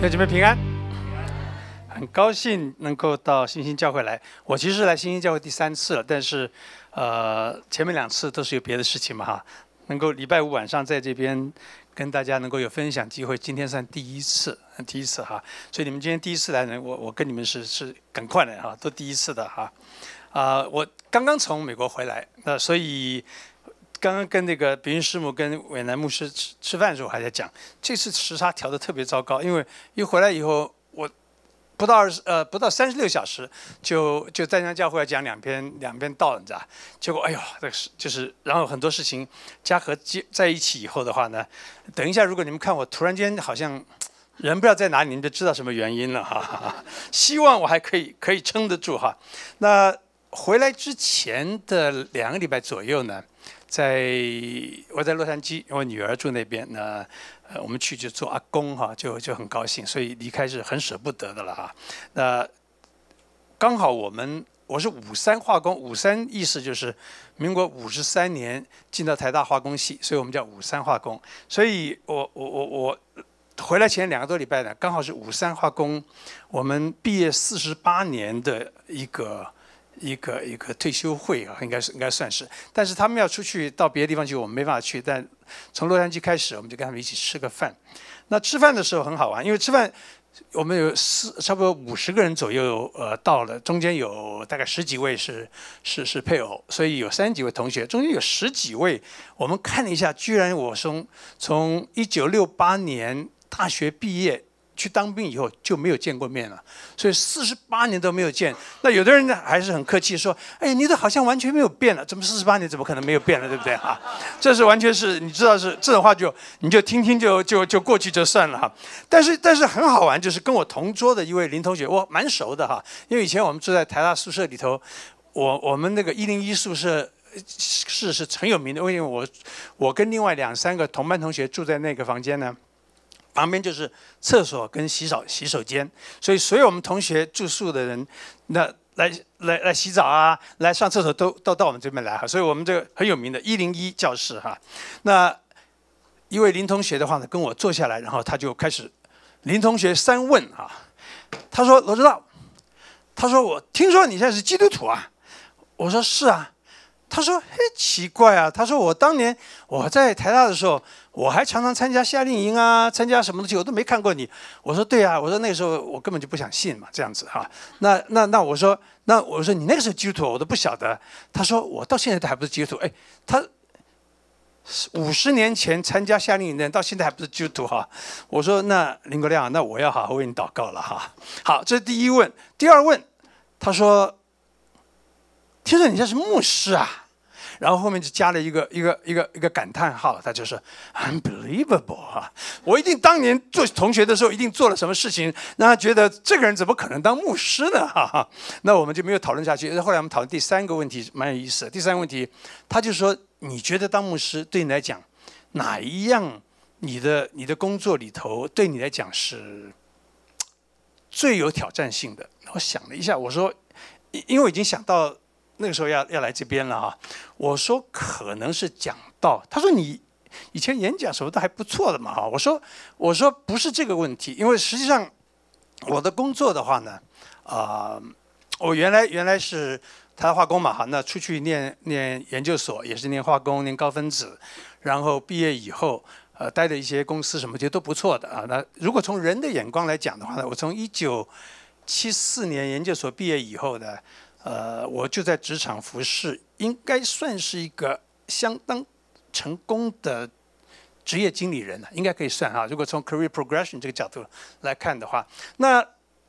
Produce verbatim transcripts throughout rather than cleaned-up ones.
弟兄姐妹平安，很高兴能够到新兴教会来。我其实来新兴教会第三次了，但是，呃，前面两次都是有别的事情嘛哈。能够礼拜五晚上在这边跟大家能够有分享机会，今天算第一次，第一次哈。所以你们今天第一次来呢，我我跟你们是是赶快的哈，都第一次的哈。啊、呃，我刚刚从美国回来，那所以。刚刚跟那个比云师母跟伟南牧师吃吃饭的时候，还在讲，这次时差调得特别糟糕，因为一回来以后，我不到二十呃不到三十六小时就就在那教会要讲两篇两篇道，你知道？结果哎呦，这个是就是，然后很多事情加和接在一起以后的话呢，等一下如果你们看我突然间好像人不知道在哪里，你们就知道什么原因了哈哈哈。希望我还可以可以撑得住哈。那回来之前的两个礼拜左右呢？在我在洛杉矶，我女儿住那边，那呃我们去就做阿公哈，就就很高兴，所以离开是很舍不得的了哈。那刚好我们我是五三化工，五三意思就是民国五十三年进到台大化工系，所以我们叫五三化工。所以我我我我回来前两个多礼拜呢，刚好是五三化工我们毕业四十八年的一个。一个一个退休会啊，应该是应该算是，但是他们要出去到别的地方去，我们没办法去。但从洛杉矶开始，我们就跟他们一起吃个饭。那吃饭的时候很好玩，因为吃饭我们有四差不多五十个人左右，呃，到了中间有大概十几位是是是配偶，所以有三十几位同学，中间有十几位，我们看了一下，居然我从从一九六八年大学毕业。去当兵以后就没有见过面了，所以四十八年都没有见。那有的人呢还是很客气说：“哎，你这好像完全没有变了，怎么四十八年怎么可能没有变了，对不对哈？”这是完全是你知道是这种话就你就听听就就就过去就算了哈。但是但是很好玩，就是跟我同桌的一位林同学，我蛮熟的哈，因为以前我们住在台大宿舍里头，我我们那个一零一宿舍是是很有名的，因为我我跟另外两三个同班同学住在那个房间呢。旁边就是厕所跟洗手洗手间，所以所有我们同学住宿的人，那来来来洗澡啊，来上厕所都都到我们这边来哈，所以我们这个很有名的一零一教室哈。那一位林同学的话呢，跟我坐下来，然后他就开始林同学三问哈。他说：“罗指导，他说我听说你现在是基督徒啊。”我说：“是啊。”他说：“嘿，奇怪啊！他说我当年我在台大的时候，我还常常参加夏令营啊，参加什么东西，我都没看过你。”我说：“对啊，我说那个时候我根本就不想信嘛，这样子哈。那那那我说，那我说你那个时候基督徒，我都不晓得。”他说：“我到现在都还不是基督徒。”哎，他五十年前参加夏令营的人，到现在还不是基督徒哈。我说：“那林国亮，那我要好好为你祷告了哈。”好，这是第一问。第二问，他说：“听说你现在是牧师啊？”然后后面就加了一个一个一个一个感叹号，他就说 unbelievable 啊！我一定当年做同学的时候，一定做了什么事情，让他觉得这个人怎么可能当牧师呢？哈哈，那我们就没有讨论下去。后来我们讨论第三个问题，蛮有意思的。第三个问题，他就说：你觉得当牧师对你来讲，哪一样你的你的工作里头对你来讲是最有挑战性的？我想了一下，我说，因为我已经想到。那个时候要要来这边了哈，我说可能是讲道，他说你以前演讲什么都还不错的嘛哈，我说我说不是这个问题，因为实际上我的工作的话呢，啊、呃，我原来原来是台大化工嘛哈，那出去念念研究所也是念化工念高分子，然后毕业以后呃待的一些公司什么其实都不错的啊。那如果从人的眼光来讲的话呢，我从一九七四年研究所毕业以后呢。呃，我就在职场服侍，应该算是一个相当成功的职业经理人了，应该可以算哈。如果从 career progression 这个角度来看的话，那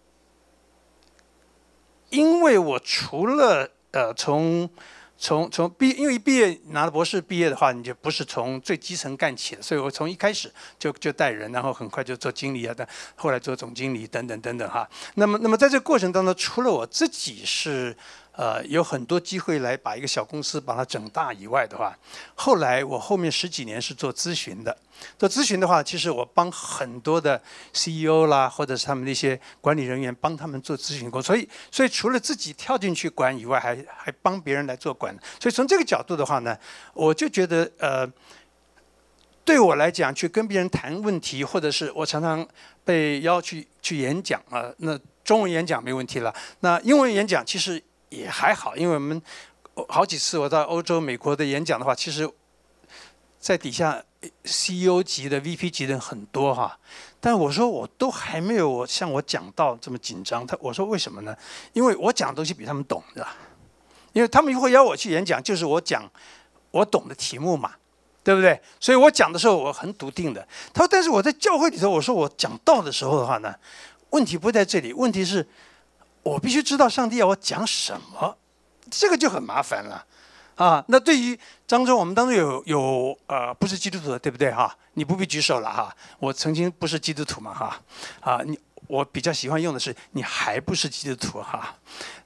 因为我除了呃从从从毕，因为毕业拿了博士毕业的话，你就不是从最基层干起的，所以我从一开始就就带人，然后很快就做经理啊，但后来做总经理等等等等哈。那么那么在这个过程当中，除了我自己是呃有很多机会来把一个小公司把它整大以外的话，后来我后面十几年是做咨询的。做咨询的话，其实我帮很多的 C E O 啦，或者是他们那些管理人员，帮他们做咨询工作。所以，所以除了自己跳进去管以外，还还帮别人来做管。所以从这个角度的话呢，我就觉得呃， 对我来讲，去跟别人谈问题，或者是我常常被邀去去演讲啊，那中文演讲没问题了。那英文演讲其实也还好，因为我们好几次我到欧洲、美国的演讲的话，其实在底下 C E O 级的、V P 级的人很多哈。但我说我都还没有我像我讲到这么紧张。他我说为什么呢？因为我讲的东西比他们懂的，因为他们会邀我去演讲，就是我讲我懂的题目嘛。对不对？所以我讲的时候我很笃定的。他说，但是我在教会里头，我说我讲道的时候的话呢，问题不在这里，问题是我必须知道上帝要我讲什么，这个就很麻烦了啊。那对于当中我们当中有有呃不是基督徒的，对不对哈？你不必举手了哈。我曾经不是基督徒嘛哈啊，你我比较喜欢用的是你还不是基督徒哈。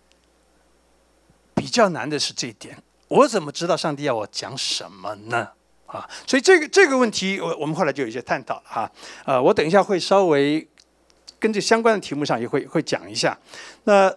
比较难的是这一点，我怎么知道上帝要我讲什么呢？啊，所以这个这个问题，我我们后来就有一些探讨了哈。呃，我等一下会稍微跟这相关的题目上也会会讲一下。那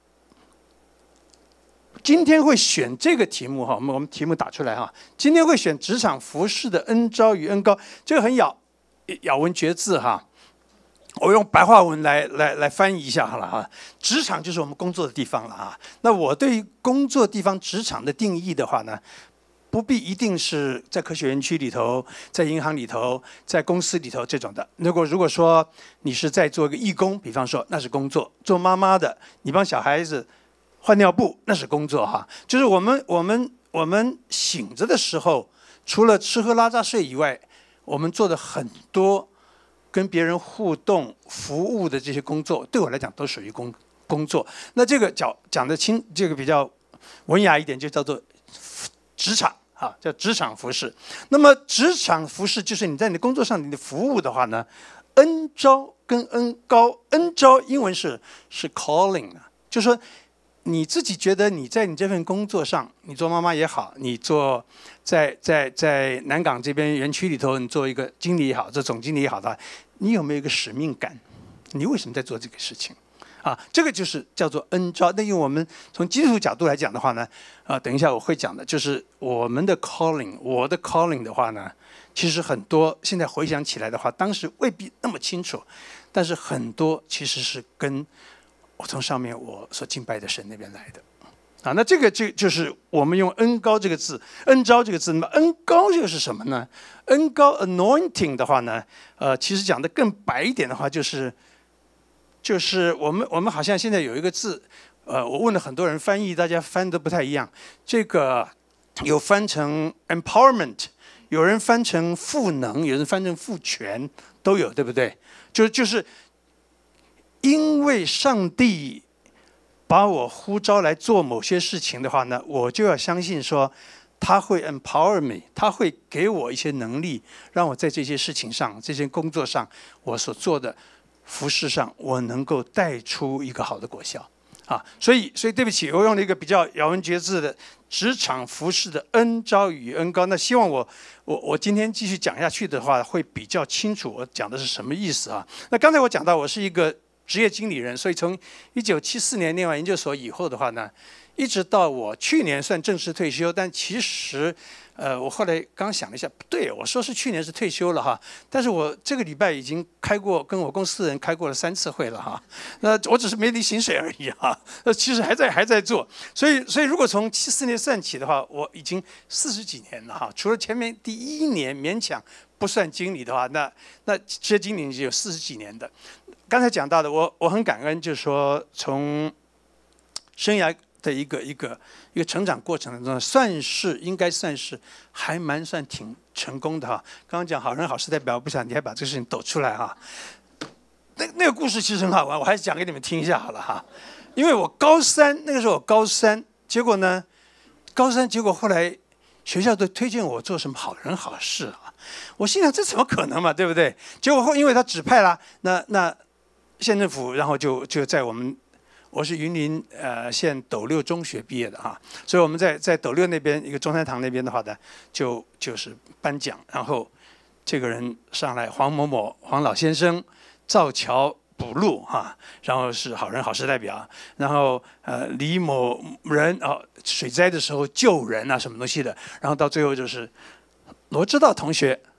今天会选这个题目哈，我们我们题目打出来哈。今天会选职场服事的恩召与恩膏，这个很咬咬文嚼字哈。我用白话文来来来翻译一下好了哈。职场就是我们工作的地方了啊。那我对于工作地方职场的定义的话呢，不必一定是在科学园区里头，在银行里头，在公司里头这种的。如果如果说你是在做一个义工，比方说那是工作；做妈妈的，你帮小孩子换尿布，那是工作哈。就是我们我们我们醒着的时候，除了吃喝拉撒睡以外，我们做的很多跟别人互动、服务的这些工作，对我来讲都属于工工作。那这个讲讲得清，这个比较文雅一点，就叫做职场。啊，叫职场服事。那么职场服事就是你在你的工作上你的服务的话呢，恩召跟恩膏，恩召英文是是 calling 啊，就是说你自己觉得你在你这份工作上，你做妈妈也好，你做在在在南港这边园区里头，你做一个经理也好，做总经理也好的，你有没有一个使命感？你为什么在做这个事情？啊，这个就是叫做恩召。那因为我们从基督徒角度来讲的话呢，啊，等一下我会讲的，就是我们的 calling， 我的 calling 的话呢，其实很多现在回想起来的话，当时未必那么清楚，但是很多其实是跟我从上面我所敬拜的神那边来的。啊，那这个就就是我们用恩膏这个字，恩召这个字，那么恩膏又是什么呢？恩膏 anointing 的话呢，呃，其实讲的更白一点的话，就是。就是我们我们好像现在有一个字，呃，我问了很多人翻译，大家翻的不太一样。这个有翻成 empowerment， 有人翻成赋能，有人翻成赋权，都有，对不对？就就是因为上帝把我呼召来做某些事情的话呢，我就要相信说他会 empower me， 他会给我一些能力，让我在这些事情上、这些工作上，我所做的。服事上，我能够带出一个好的果效啊，所以，所以对不起，我用了一个比较咬文嚼字的职场服事的恩召与恩膏。那希望我，我，我今天继续讲下去的话，会比较清楚我讲的是什么意思啊。那刚才我讲到，我是一个职业经理人，所以从一九七四年念完研究所以后的话呢，一直到我去年算正式退休，但其实。呃，我后来刚想了一下，不对，我说是去年是退休了哈，但是我这个礼拜已经开过，跟我公司的人开过了三次会了哈，那我只是没领薪水而已哈，那其实还在还在做，所以所以如果从七四年算起的话，我已经四十几年了哈，除了前面第一年勉强不算经理的话，那那职业经理有四十几年的。刚才讲到的，我我很感恩，就是说从生涯。的一个一个一个成长过程中，算是应该算是还蛮算挺成功的哈。刚刚讲好人好事代表，不想你还把这个事情抖出来哈。那那个故事其实很好玩，我还是讲给你们听一下好了哈。因为我高三那个时候我高三，结果呢，高三结果后来学校都推荐我做什么好人好事啊。我心想这怎么可能嘛，对不对？结果后因为他指派啦，那那县政府然后就就在我们。我是云林呃县斗六中学毕业的哈，所以我们在在斗六那边一个中山堂那边的话呢，就就是颁奖，然后这个人上来黄某某黄老先生造桥补路哈，然后是好人好事代表，然后呃李某人哦水灾的时候救人啊什么东西的，然后到最后就是罗知道同学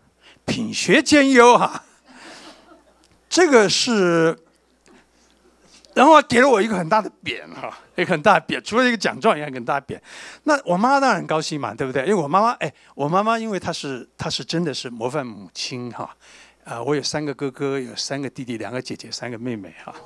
品学兼优哈、啊，这个是。然后给了我一个很大的匾哈，一个很大的匾，除了一个奖状，也很大的匾。那我妈当然很高兴嘛，对不对？因为我妈妈，哎，我妈妈因为她是她是真的是模范母亲哈，啊、呃，我有三个哥哥，有三个弟弟，两个姐姐，三个妹妹哈。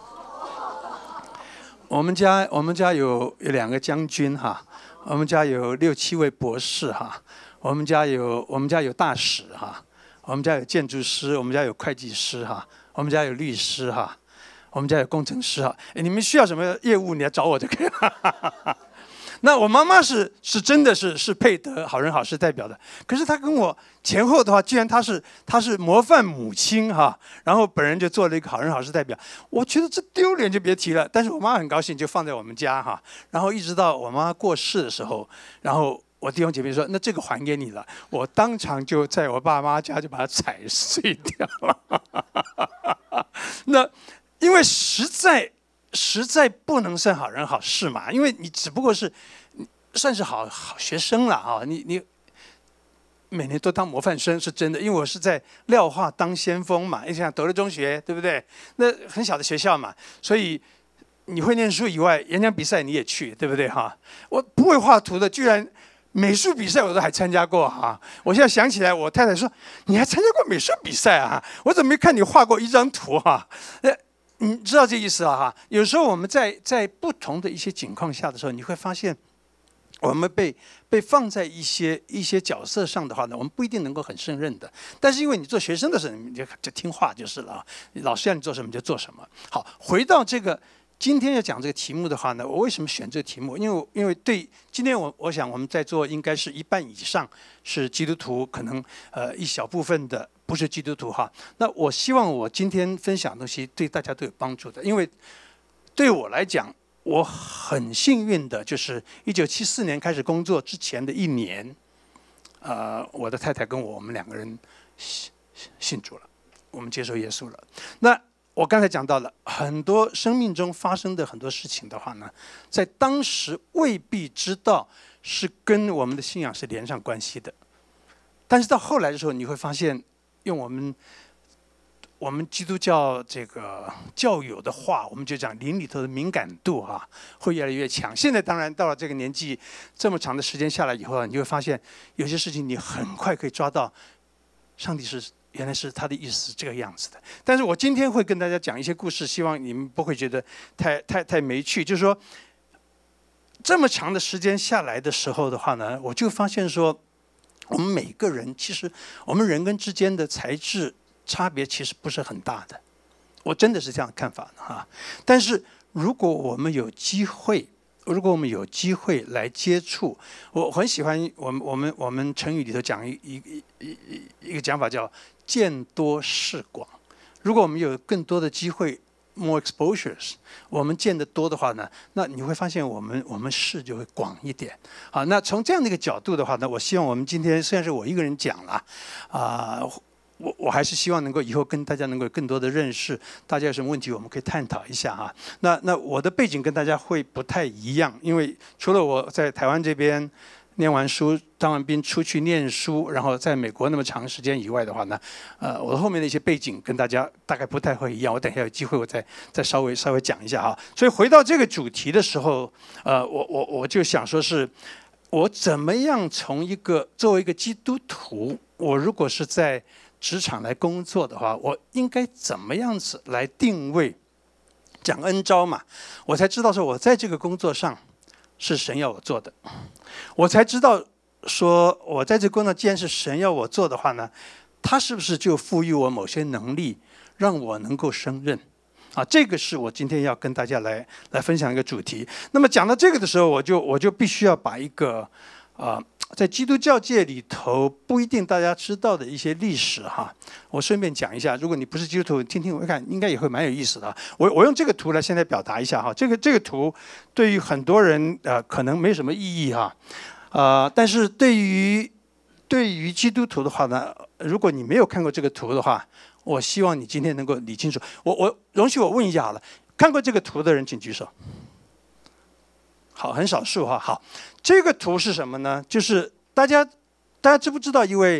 我们家我们家有有两个将军哈，我们家有六七位博士哈，我们家有我们家有大使哈，我们家有建筑师，我们家有会计师哈，我们家有律师哈。我们家有工程师哈，你们需要什么业务，你来找我就可以了。那我妈妈是是真的是是配得好人好事代表的，可是她跟我前后的话，既然她是她是模范母亲哈，然后本人就做了一个好人好事代表，我觉得这丢脸就别提了。但是我妈很高兴，就放在我们家哈，然后一直到我妈过世的时候，然后我弟兄姐妹说，那这个还给你了，我当场就在我爸妈家就把它踩碎掉了。那。因为实在实在不能算好人好事嘛，因为你只不过是算是好好学生了啊，你你每年都当模范生是真的，因为我是在廖化当先锋嘛，你想德乐中学对不对？那很小的学校嘛，所以你会念书以外，演讲比赛你也去，对不对哈？我不会画图的，居然。美术比赛我都还参加过哈，我现在想起来，我太太说你还参加过美术比赛啊？我怎么没看你画过一张图哈？呃。你知道这意思了哈？有时候我们在在不同的一些情况下的时候，你会发现，我们被被放在一些一些角色上的话呢，我们不一定能够很胜任的。但是因为你做学生的时候，你就就听话就是了啊，老师让你做什么就做什么。好，回到这个今天要讲这个题目的话呢，我为什么选这个题目？因为因为对今天我我想我们在座应该是一半以上是基督徒，可能呃一小部分的。不是基督徒哈，那我希望我今天分享的东西对大家都有帮助的，因为对我来讲，我很幸运的就是一九七四年开始工作之前的一年，呃，我的太太跟我我们两个人信信主了，我们接受耶稣了。那我刚才讲到了很多生命中发生的很多事情的话呢，在当时未必知道是跟我们的信仰是连上关系的，但是到后来的时候，你会发现。用我们我们基督教这个教友的话，我们就讲灵里头的敏感度哈、啊，会越来越强。现在当然到了这个年纪，这么长的时间下来以后，你会发现有些事情你很快可以抓到，上帝是原来是他的意思是这个样子的。但是我今天会跟大家讲一些故事，希望你们不会觉得太太太没趣。就是说，这么长的时间下来的时候的话呢，我就发现说。我们每个人其实，我们人跟之间的材质差别其实不是很大的，我真的是这样看法的哈。但是如果我们有机会，如果我们有机会来接触，我很喜欢我们我们我们成语里头讲一一一一一个讲法叫见多识广。如果我们有更多的机会。more exposures， 我们见得多的话呢，那你会发现我们我们视就会广一点。好，那从这样的一个角度的话呢，我希望我们今天虽然是我一个人讲了，啊、呃，我我还是希望能够以后跟大家能够有更多的认识，大家有什么问题我们可以探讨一下哈。那那我的背景跟大家会不太一样，因为除了我在台湾这边。念完书，当完兵出去念书，然后在美国那么长时间以外的话呢，呃，我后面的一些背景跟大家大概不太会一样。我等一下有机会我再再稍微稍微讲一下哈。所以回到这个主题的时候，呃，我我我就想说是，我怎么样从一个作为一个基督徒，我如果是在职场来工作的话，我应该怎么样子来定位？讲恩召嘛，我才知道说我在这个工作上。是神要我做的，我才知道说，我在这工作既然是神要我做的话呢，他是不是就赋予我某些能力，让我能够胜任？啊，这个是我今天要跟大家来来分享一个主题。那么讲到这个的时候，我就我就必须要把一个啊、呃，在基督教界里头不一定大家知道的一些历史哈，我顺便讲一下。如果你不是基督徒，听听我看，应该也会蛮有意思的。我我用这个图来现在表达一下哈。这个这个图对于很多人呃可能没什么意义哈，呃，但是对于对于基督徒的话呢，如果你没有看过这个图的话，我希望你今天能够理清楚。我我容许我问一下好了，看过这个图的人请举手。好，很少数哈。好，这个图是什么呢？就是大家大家知不知道一位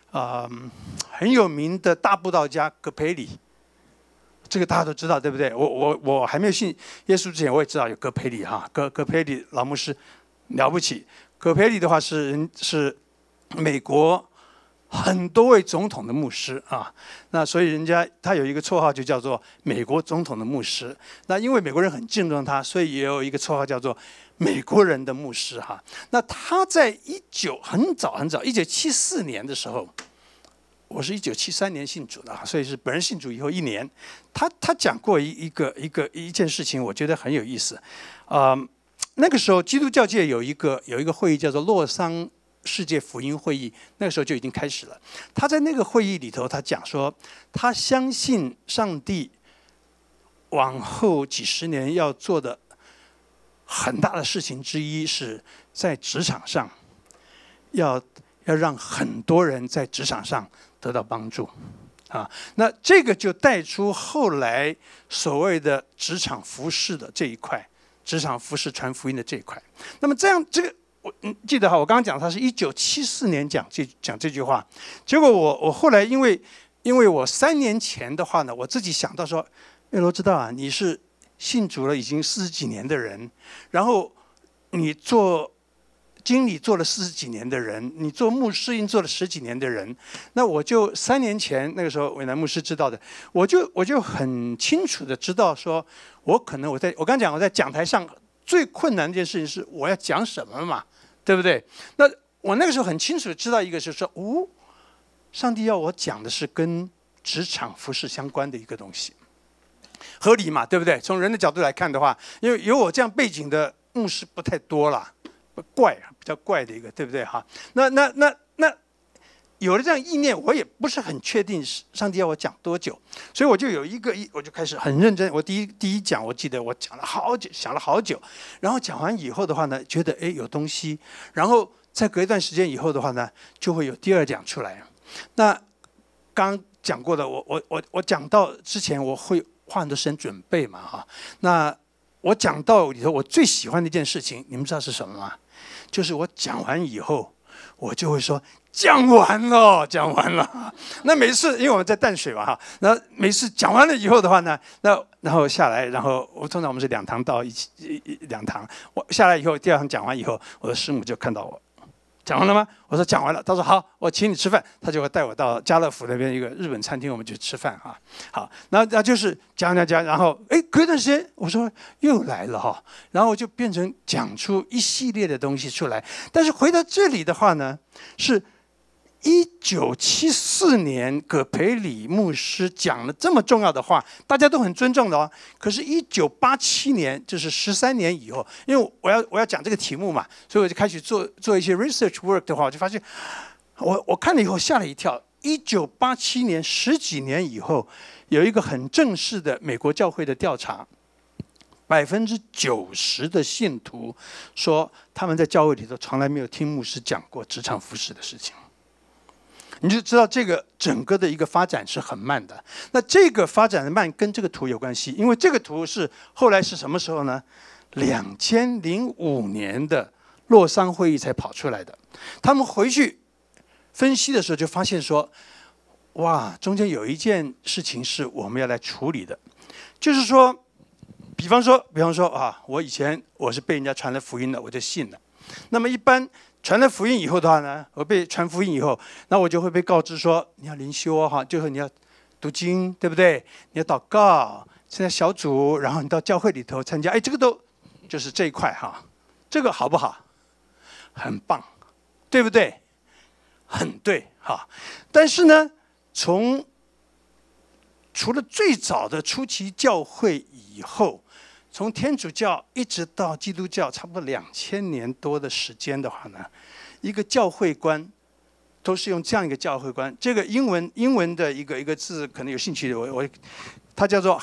呃很有名的大布道家葛培理，这个大家都知道，对不对？我我我还没有信耶稣之前，我也知道有葛培理哈，葛葛培理老牧师了不起。葛培理的话是人是美国很多位总统的牧师啊，那所以人家他有一个绰号就叫做美国总统的牧师。那因为美国人很敬重他，所以也有一个绰号叫做美国人的牧师哈。那他在一九很早很早一九七四年的时候，我是一九七三年信主的，所以是本人信主以后一年，他他讲过一一个一个一件事情，我觉得很有意思。啊、呃，那个时候基督教界有一个有一个会议叫做洛桑世界福音会议，那个时候就已经开始了。他在那个会议里头，他讲说，他相信上帝往后几十年要做的很大的事情之一，是在职场上要要让很多人在职场上得到帮助，啊，那这个就带出后来所谓的职场服饰的这一块，职场服饰传福音的这一块。那么这样，这个我记得哈，我刚刚讲他是一九七四年讲这讲这句话，结果我我后来因为因为我三年前的话呢，我自己想到说，叶罗知道啊，你是信主了已经四十几年的人，然后你做经理做了四十几年的人，你做牧师已经做了十几年的人，那我就三年前那个时候伟南牧师知道的，我就我就很清楚的知道说，我可能我在我刚讲我在讲台上最困难的一件事情是我要讲什么嘛，对不对？那我那个时候很清楚的知道一个就是说，哦，上帝要我讲的是跟职场服饰相关的一个东西，合理嘛，对不对？从人的角度来看的话，因为有我这样背景的牧师不太多啦。怪啊，比较怪的一个，对不对哈？那那那那有了这样意念，我也不是很确定上帝要我讲多久，所以我就有一个，我就开始很认真。我第一第一讲，我记得我讲了好久，想了好久，然后讲完以后的话呢，觉得哎有东西，然后再隔一段时间以后的话呢，就会有第二讲出来。那刚讲过的，我我我我讲到之前，我会花很多时间准备嘛哈。那我讲到里头，我最喜欢的一件事情，你们知道是什么吗？就是我讲完以后，我就会说讲完了，讲完了。那每次因为我们在淡水嘛哈，那每次讲完了以后的话呢，那然后下来，然后我通常我们是两堂到一起两堂，我下来以后第二堂讲完以后，我的师母就看到我。讲完了吗？我说讲完了。他说好，我请你吃饭。他就会带我到家乐福那边一个日本餐厅，我们去吃饭啊。好，那那就是讲讲讲，然后哎，隔一段时间我说又来了哈，然后就变成讲出一系列的东西出来。但是回到这里的话呢，是一九七四年葛培理牧师讲了这么重要的话，大家都很尊重的哦。可是，一九八七年，就是十三年以后，因为我要我要讲这个题目嘛，所以我就开始做做一些 research work 的话，我就发现，我我看了以后吓了一跳。一九八七年十几年以后，有一个很正式的美国教会的调查，百分之九十的信徒说他们在教会里头从来没有听牧师讲过职场服饰的事情。你就知道这个整个的一个发展是很慢的。那这个发展的慢跟这个图有关系，因为这个图是后来是什么时候呢？两千零五年的洛桑会议才跑出来的。他们回去分析的时候就发现说，哇，中间有一件事情是我们要来处理的，就是说，比方说，比方说啊，我以前我是被人家传了福音的，我就信了。那么一般传了福音以后的话呢，我被传福音以后，那我就会被告知说，你要灵修哈，就是你要读经，对不对？你要祷告，参加小组，然后你到教会里头参加，哎，这个都就是这一块哈，这个好不好？很棒，对不对？很对哈。但是呢，从除了最早的初期教会以后，从天主教一直到基督教，差不多两千年多的时间的话呢，一个教会观都是用这样一个教会观。这个英文英文的一个一个字，可能有兴趣的，我我它叫做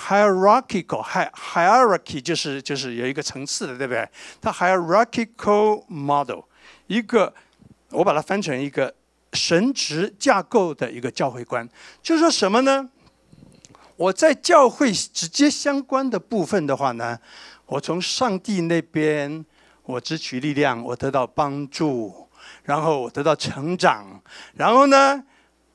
hierarchical，hierarchy 就是就是有一个层次的，对不对？它 hierarchical model， 一个我把它翻成一个神职架构的一个教会观，就是说什么呢？我在教会直接相关的部分的话呢，我从上帝那边我支取力量，我得到帮助，然后我得到成长，然后呢，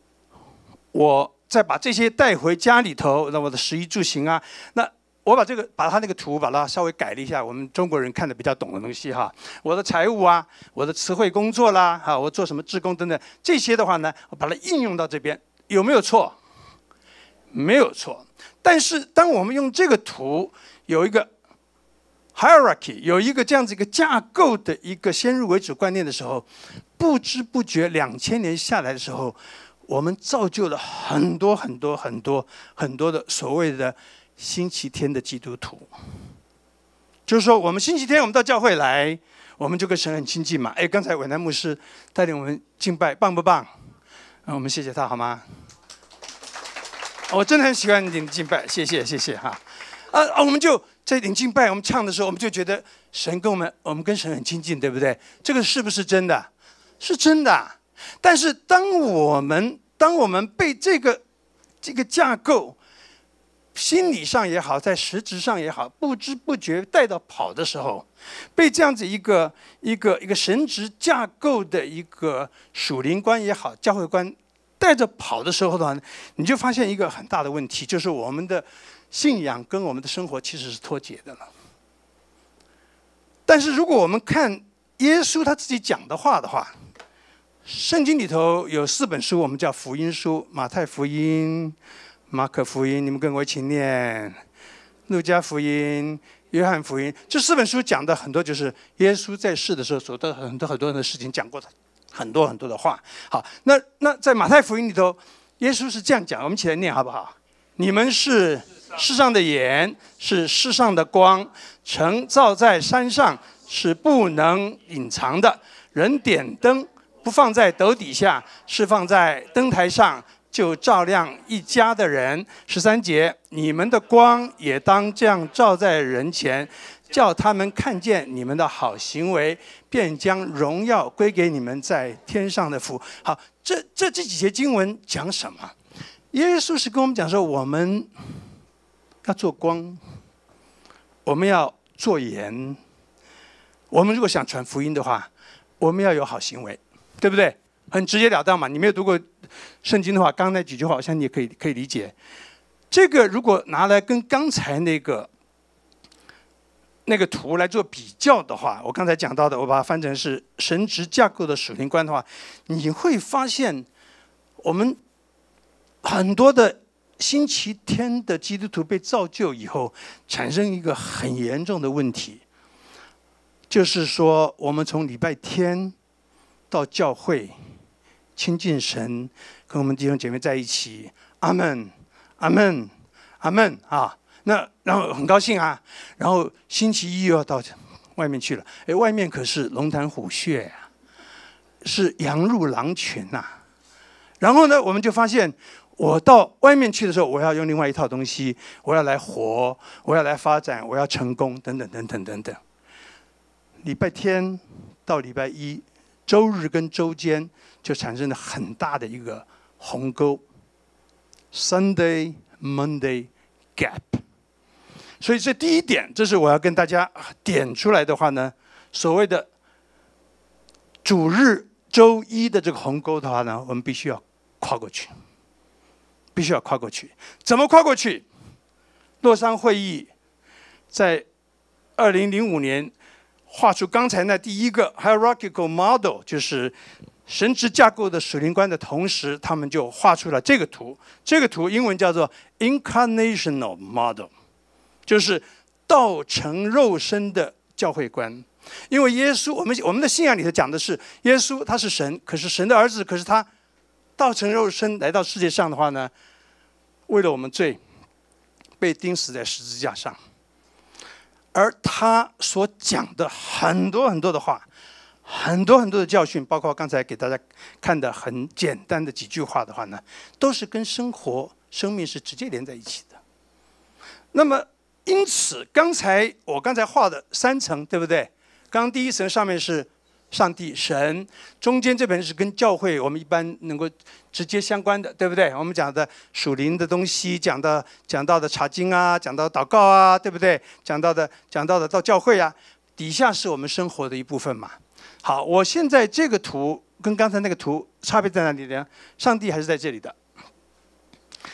我再把这些带回家里头，那我的食衣住行啊，那我把这个把它那个图把它稍微改了一下，我们中国人看的比较懂的东西哈。我的财务啊，我的词汇工作啦，哈，我做什么志工等等这些的话呢，我把它应用到这边，有没有错？没有错。但是当我们用这个图有一个 hierarchy， 有一个这样子一个架构的一个先入为主观念的时候，不知不觉两千年下来的时候，我们造就了很多很多很多很多的所谓的星期天的基督徒。就是说，我们星期天我们到教会来，我们就跟神很亲近嘛。哎，刚才伟南牧师带领我们敬拜，棒不棒？啊，我们谢谢他好吗？我真的很喜欢你的敬拜，谢谢谢谢哈。啊，我们就在领敬拜，我们唱的时候，我们就觉得神跟我们，我们跟神很亲近，对不对？这个是不是真的？是真的。但是当我们当我们被这个这个架构，心理上也好，在实质上也好，不知不觉带到跑的时候，被这样子一个一个一个神职架构的一个属灵观也好，教会观带着跑的时候的话，你就发现一个很大的问题，就是我们的信仰跟我们的生活其实是脱节的了。但是如果我们看耶稣他自己讲的话的话，圣经里头有四本书，我们叫福音书：马太福音、马可福音，你们跟我一起念；路加福音、约翰福音。这四本书讲的很多就是耶稣在世的时候所做的很多很多的事情，讲过的很多很多的话。好，那那在马太福音里头，耶稣是这样讲，我们一起来念好不好？你们是世上的盐，是世上的光，城造在山上是不能隐藏的。人点灯不放在斗底下，是放在灯台上，就照亮一家的人。十三节，你们的光也当这样照在人前，叫他们看见你们的好行为，便将荣耀归给你们在天上的父。好，这这这几节经文讲什么？耶稣是跟我们讲说，我们要做光，我们要做盐。我们如果想传福音的话，我们要有好行为，对不对？很直截了当嘛。你没有读过圣经的话，刚刚那几句话，我相信你也可以可以理解。这个如果拿来跟刚才那个那个图来做比较的话，我刚才讲到的，我把它翻成是神职架构的属灵观的话，你会发现我们很多的星期天的基督徒被造就以后，产生一个很严重的问题，就是说我们从礼拜天到教会亲近神，跟我们弟兄姐妹在一起，阿们，阿们，阿们啊！那然后很高兴啊，然后星期一又要到外面去了，哎，外面可是龙潭虎穴啊，是羊入狼群呐、啊。然后呢，我们就发现，我到外面去的时候，我要用另外一套东西，我要来活，我要来发展，我要成功，等等等等等等。礼拜天到礼拜一，周日跟周间就产生了很大的一个鸿沟 ，Sunday Monday gap。所以这第一点，这是我要跟大家点出来的话呢，所谓的主日周一的这个鸿沟的话呢，我们必须要跨过去，必须要跨过去。怎么跨过去？洛桑会议在二零零五年画出刚才那第一个 hierarchical model， 就是神职架构的属灵观的同时，他们就画出了这个图。这个图英文叫做 incarnational model， 就是道成肉身的教会观。因为耶稣，我们我们的信仰里头讲的是耶稣他是神，可是神的儿子，可是他道成肉身来到世界上的话呢，为了我们罪被钉死在十字架上。而他所讲的很多很多的话，很多很多的教训，包括刚才给大家看的很简单的几句话的话呢，都是跟生活、生命是直接连在一起的。那么，因此，刚才我刚才画的三层，对不对？刚刚第一层上面是上帝神，中间这边是跟教会我们一般能够直接相关的，对不对？我们讲的属灵的东西，讲到讲到的查经啊，讲到祷告啊，对不对？讲到的讲到的到教会啊，底下是我们生活的一部分嘛。好，我现在这个图跟刚才那个图差别在哪里呢？上帝还是在这里的，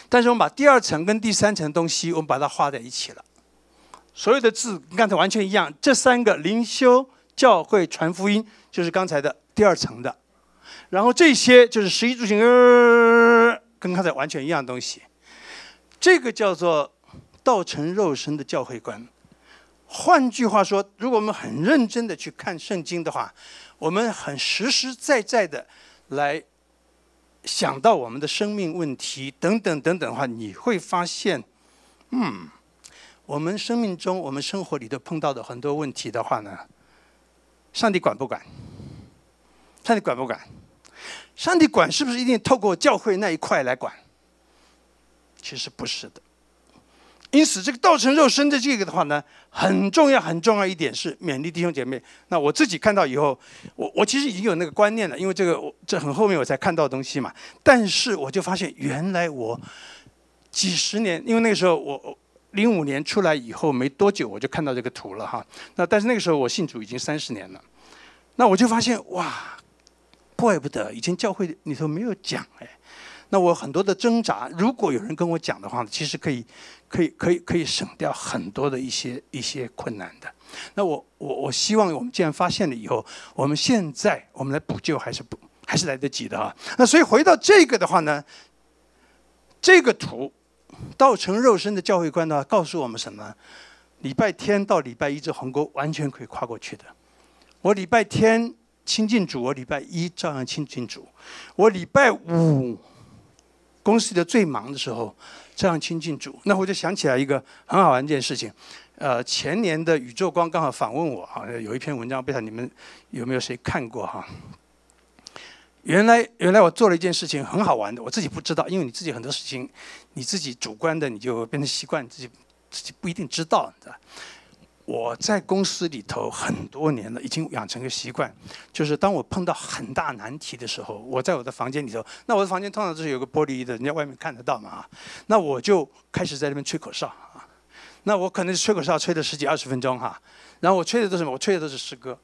但是我们把第二层跟第三层东西，我们把它画在一起了。所有的字跟刚才完全一样，这三个灵修、教会、传福音，就是刚才的第二层的。然后这些就是食衣住行，呃，跟刚才完全一样的东西。这个叫做道成肉身的教会观。换句话说，如果我们很认真的去看圣经的话，我们很实实在在的来想到我们的生命问题等等等等的话，你会发现，嗯，我们生命中、我们生活里头碰到的很多问题的话呢，上帝管不管？上帝管不管？上帝管是不是一定透过教会那一块来管？其实不是的。因此，这个道成肉身的这个的话呢，很重要很重要一点是勉励弟兄姐妹。那我自己看到以后，我我其实已经有那个观念了，因为这个我这很后面我才看到的东西嘛。但是我就发现，原来我几十年，因为那个时候我零五年出来以后没多久，我就看到这个图了哈。那但是那个时候我信主已经三十年了，那我就发现哇，怪不得以前教会里头没有讲哎。那我很多的挣扎，如果有人跟我讲的话，其实可以，可以，可以，可以省掉很多的一些一些困难的。那我我我希望我们既然发现了以后，我们现在我们来补救还是不还是来得及的啊。那所以回到这个的话呢，这个图道成肉身的教会观的话，告诉我们什么？礼拜天到礼拜一这鸿沟完全可以跨过去的。我礼拜天亲近主，我礼拜一照样亲近主，我礼拜五公司的最忙的时候，这样亲近主。那我就想起来一个很好玩的一件事情，呃，前年的宇宙光刚好访问我哈，有一篇文章，不知道你们有没有谁看过哈？原来原来我做了一件事情很好玩的，我自己不知道，因为你自己很多事情，你自己主观的你就变成习惯，自己自己不一定知道，你知道。我在公司里头很多年了，已经养成个习惯，就是当我碰到很大难题的时候，我在我的房间里头，那我的房间通常都是有个玻璃的，人家外面看得到嘛啊，那我就开始在那边吹口哨啊，那我可能吹口哨吹了十几二十分钟哈，然后我吹的都是什么？我吹的都是诗歌，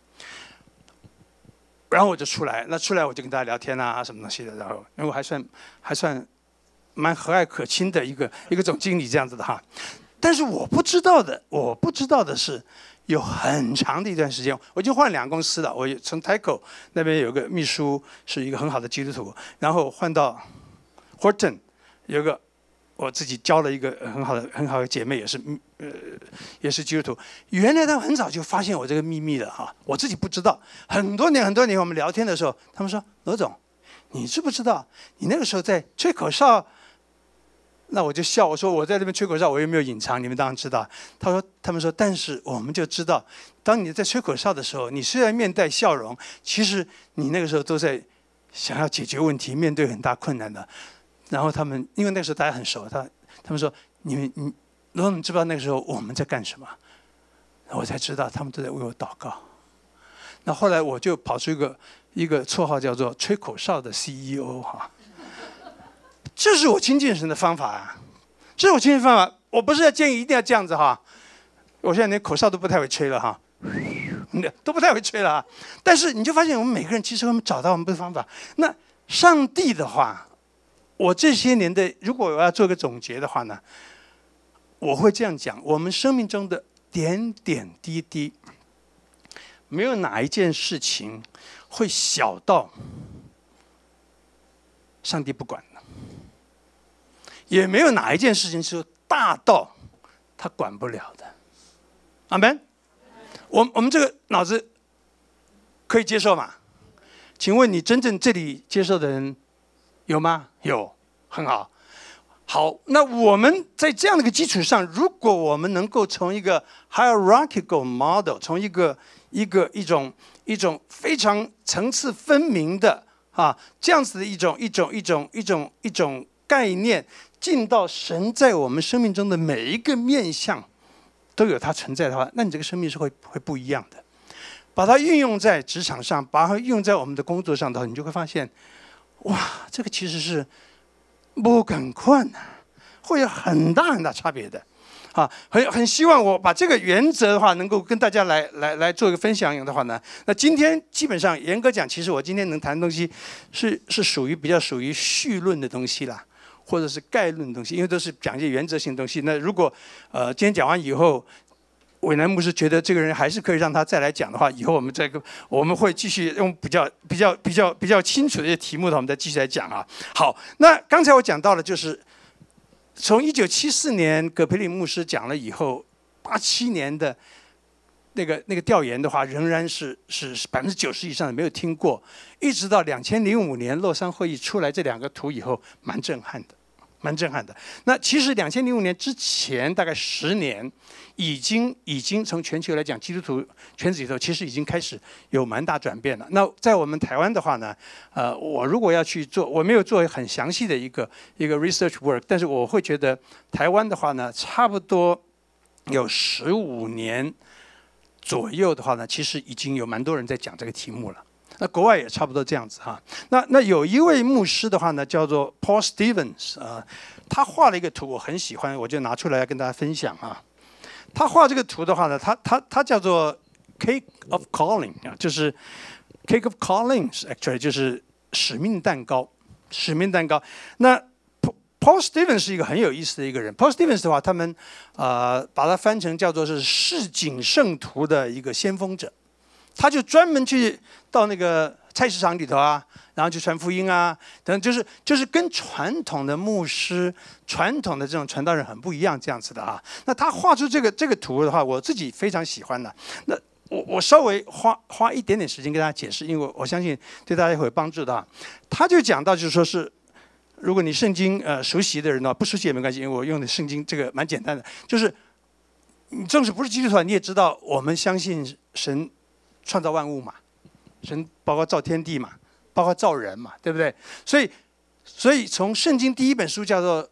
然后我就出来，那出来我就跟大家聊天啊，什么东西的，然后因为我还算还算蛮和蔼可亲的一个一个总经理这样子的哈。但是我不知道的，我不知道的是，有很长的一段时间，我已经换两个公司了。我从 Tyco 那边有个秘书是一个很好的基督徒，然后换到 Horton 有个我自己交了一个很好的很好的姐妹，也是呃也是基督徒。原来他们很早就发现我这个秘密了哈，我自己不知道。很多年很多年我们聊天的时候，他们说罗总，你知不知道你那个时候在吹口哨？那我就笑，我说我在这边吹口哨，我又没有隐藏，你们当然知道。他说，他们说，但是我们就知道，当你在吹口哨的时候，你虽然面带笑容，其实你那个时候都在想要解决问题，面对很大困难的。然后他们，因为那个时候大家很熟，他他们说，你们你，罗总知不知道那个时候我们在干什么？我才知道他们都在为我祷告。那后来我就跑出一个一个绰号叫做吹口哨的 C E O 哈。这是我亲近神的方法啊！这是我亲近方法。我不是要建议一定要这样子哈，我现在连口哨都不太会吹了哈，都不太会吹了啊。但是你就发现，我们每个人其实我们找到我们的方法。那上帝的话，我这些年的，如果我要做个总结的话呢，我会这样讲：我们生命中的点点滴滴，没有哪一件事情会小到上帝不管。也没有哪一件事情是大到他管不了的，阿们。我我们这个脑子可以接受吗？请问你真正这里接受的人有吗？有，很好。好，那我们在这样的一个基础上，如果我们能够从一个 hierarchical model， 从一个一个一种一种非常层次分明的啊这样子的一种一种一种一种一种概念。进到神在我们生命中的每一个面向都有它存在的话，那你这个生命是会会不一样的。把它运用在职场上，把它运用在我们的工作上的话，你就会发现，哇，这个其实是不赶快呢，会有很大很大差别的。啊，很很希望我把这个原则的话，能够跟大家来来来做一个分享的话呢，那今天基本上严格讲，其实我今天能谈的东西是是属于比较属于绪论的东西啦。 或者是概论的东西，因为都是讲一些原则性的东西。那如果呃今天讲完以后，韦南牧师觉得这个人还是可以让他再来讲的话，以后我们这个我们会继续用比较比较比较比较清楚的一些题目的，我们再继续来讲啊。好，那刚才我讲到了，就是从一九七四年葛培理牧师讲了以后，八七年的那个那个调研的话，仍然是是百分之九十以上的没有听过，一直到两千零五年洛桑会议出来这两个图以后，蛮震撼的。蛮震撼的。那其实两千零五年之前大概十年，已经已经从全球来讲，基督徒圈子里头其实已经开始有蛮大转变了。那在我们台湾的话呢，呃，我如果要去做，我没有做很详细的一个一个 research work， 但是我会觉得台湾的话呢，差不多有十五年左右的话呢，其实已经有蛮多人在讲这个题目了。那国外也差不多这样子哈。那那有一位牧师的话呢，叫做 Paul Stevens 啊、呃，他画了一个图，我很喜欢，我就拿出来要跟大家分享啊。他画这个图的话呢，他他他叫做 Cake of Calling 啊，就是 Cake of Callings，actually 就是使命蛋糕，使命蛋糕。那 Paul Stevens 是一个很有意思的一个人。Paul Stevens 的话，他们呃把它翻成叫做是市井圣徒的一个先锋者。他就专门去到那个菜市场里头啊，然后去传福音啊，等，就是就是跟传统的牧师、传统的这种传道人很不一样这样子的啊。那他画出这个这个图的话，我自己非常喜欢的。那我我稍微花花一点点时间跟大家解释，因为我我相信对大家会有帮助的啊。他就讲到就是说是，如果你圣经呃熟悉的人呢，不熟悉也没关系，因为我用的圣经这个蛮简单的，就是你正是不是基督徒，你也知道我们相信神创造万物嘛，神包括造天地嘛，包括造人嘛，对不对？所以，所以从圣经第一本书叫做《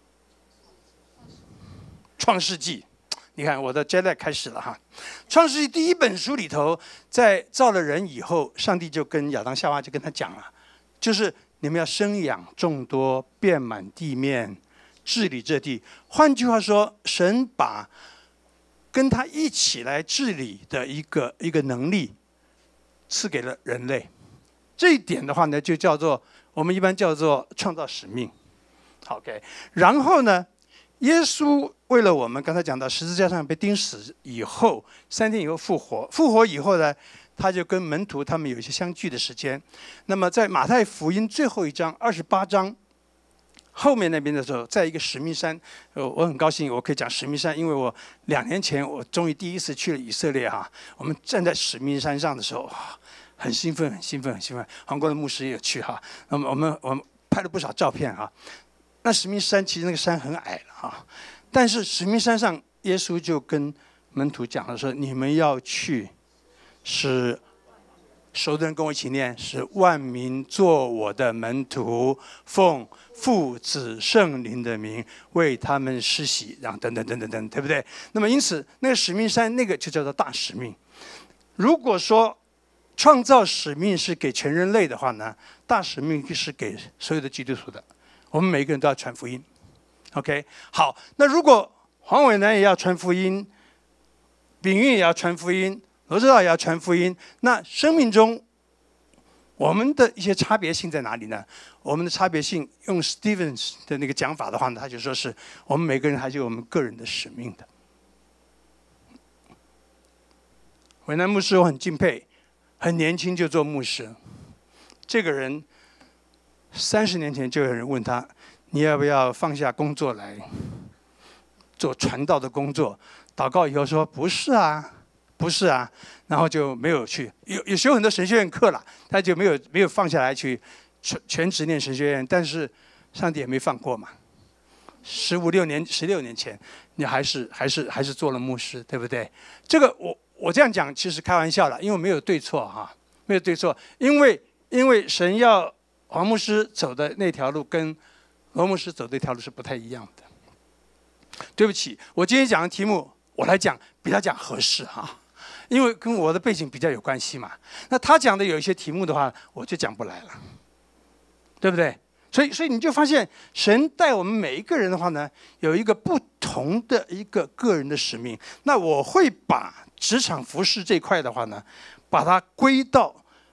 创世纪》，你看我的 jet lag 开始了哈。创世纪第一本书里头，在造了人以后，上帝就跟亚当夏娃就跟他讲了，就是你们要生养众多，遍满地面，治理这地。换句话说，神把跟他一起来治理的一个一个能力赐给了人类，这一点的话呢，就叫做我们一般叫做创造使命。OK， 然后呢，耶稣为了我们，刚才讲到十字架上被钉死以后，三天以后复活，复活以后呢，他就跟门徒他们有一些相聚的时间。那么在马太福音最后一章二十八章。后面那边的时候，在一个使命山，呃，我很高兴我可以讲使命山，因为我两年前我终于第一次去了以色列哈。我们站在使命山上的时候，很兴奋，很兴奋，很兴奋。韩国的牧师也有去哈。那么我们我们拍了不少照片哈。那使命山其实那个山很矮了哈，但是使命山上，耶稣就跟门徒讲了说：你们要去，使熟的人跟我一起念，使万民做我的门徒，奉父子圣灵的名为他们施洗，然后等等等等等，对不对？那么因此，那个使命山那个就叫做大使命。如果说创造使命是给全人类的话呢，大使命是给所有的基督徒的。我们每个人都要传福音。OK， 好，那如果黄伟南也要传福音，秉运也要传福音，罗志道也要传福音，那生命中我们的一些差别性在哪里呢？我们的差别性，用 Stevens 的那个讲法的话呢，他就说是我们每个人还是有我们个人的使命的。韦南牧师我很敬佩，很年轻就做牧师。这个人三十年前就有人问他，你要不要放下工作来做传道的工作？祷告以后说不是啊。不是啊，然后就没有去，有有修很多神学院课了，他就没有没有放下来去全全职念神学院，但是上帝也没放过嘛。十五六年、十六年前，你还是还是还是做了牧师，对不对？这个我我这样讲其实开玩笑了，因为没有对错哈，没有对错，因为因为神要黄牧师走的那条路跟罗牧师走的那条路是不太一样的。对不起，我今天讲的题目我来讲比他讲合适哈。因为跟我的背景比较有关系嘛，那他讲的有一些题目的话，我就讲不来了，对不对？所以，所以你就发现，神带我们每一个人的话呢，有一个不同的一个个人的使命。那我会把职场服事这块的话呢，把它归到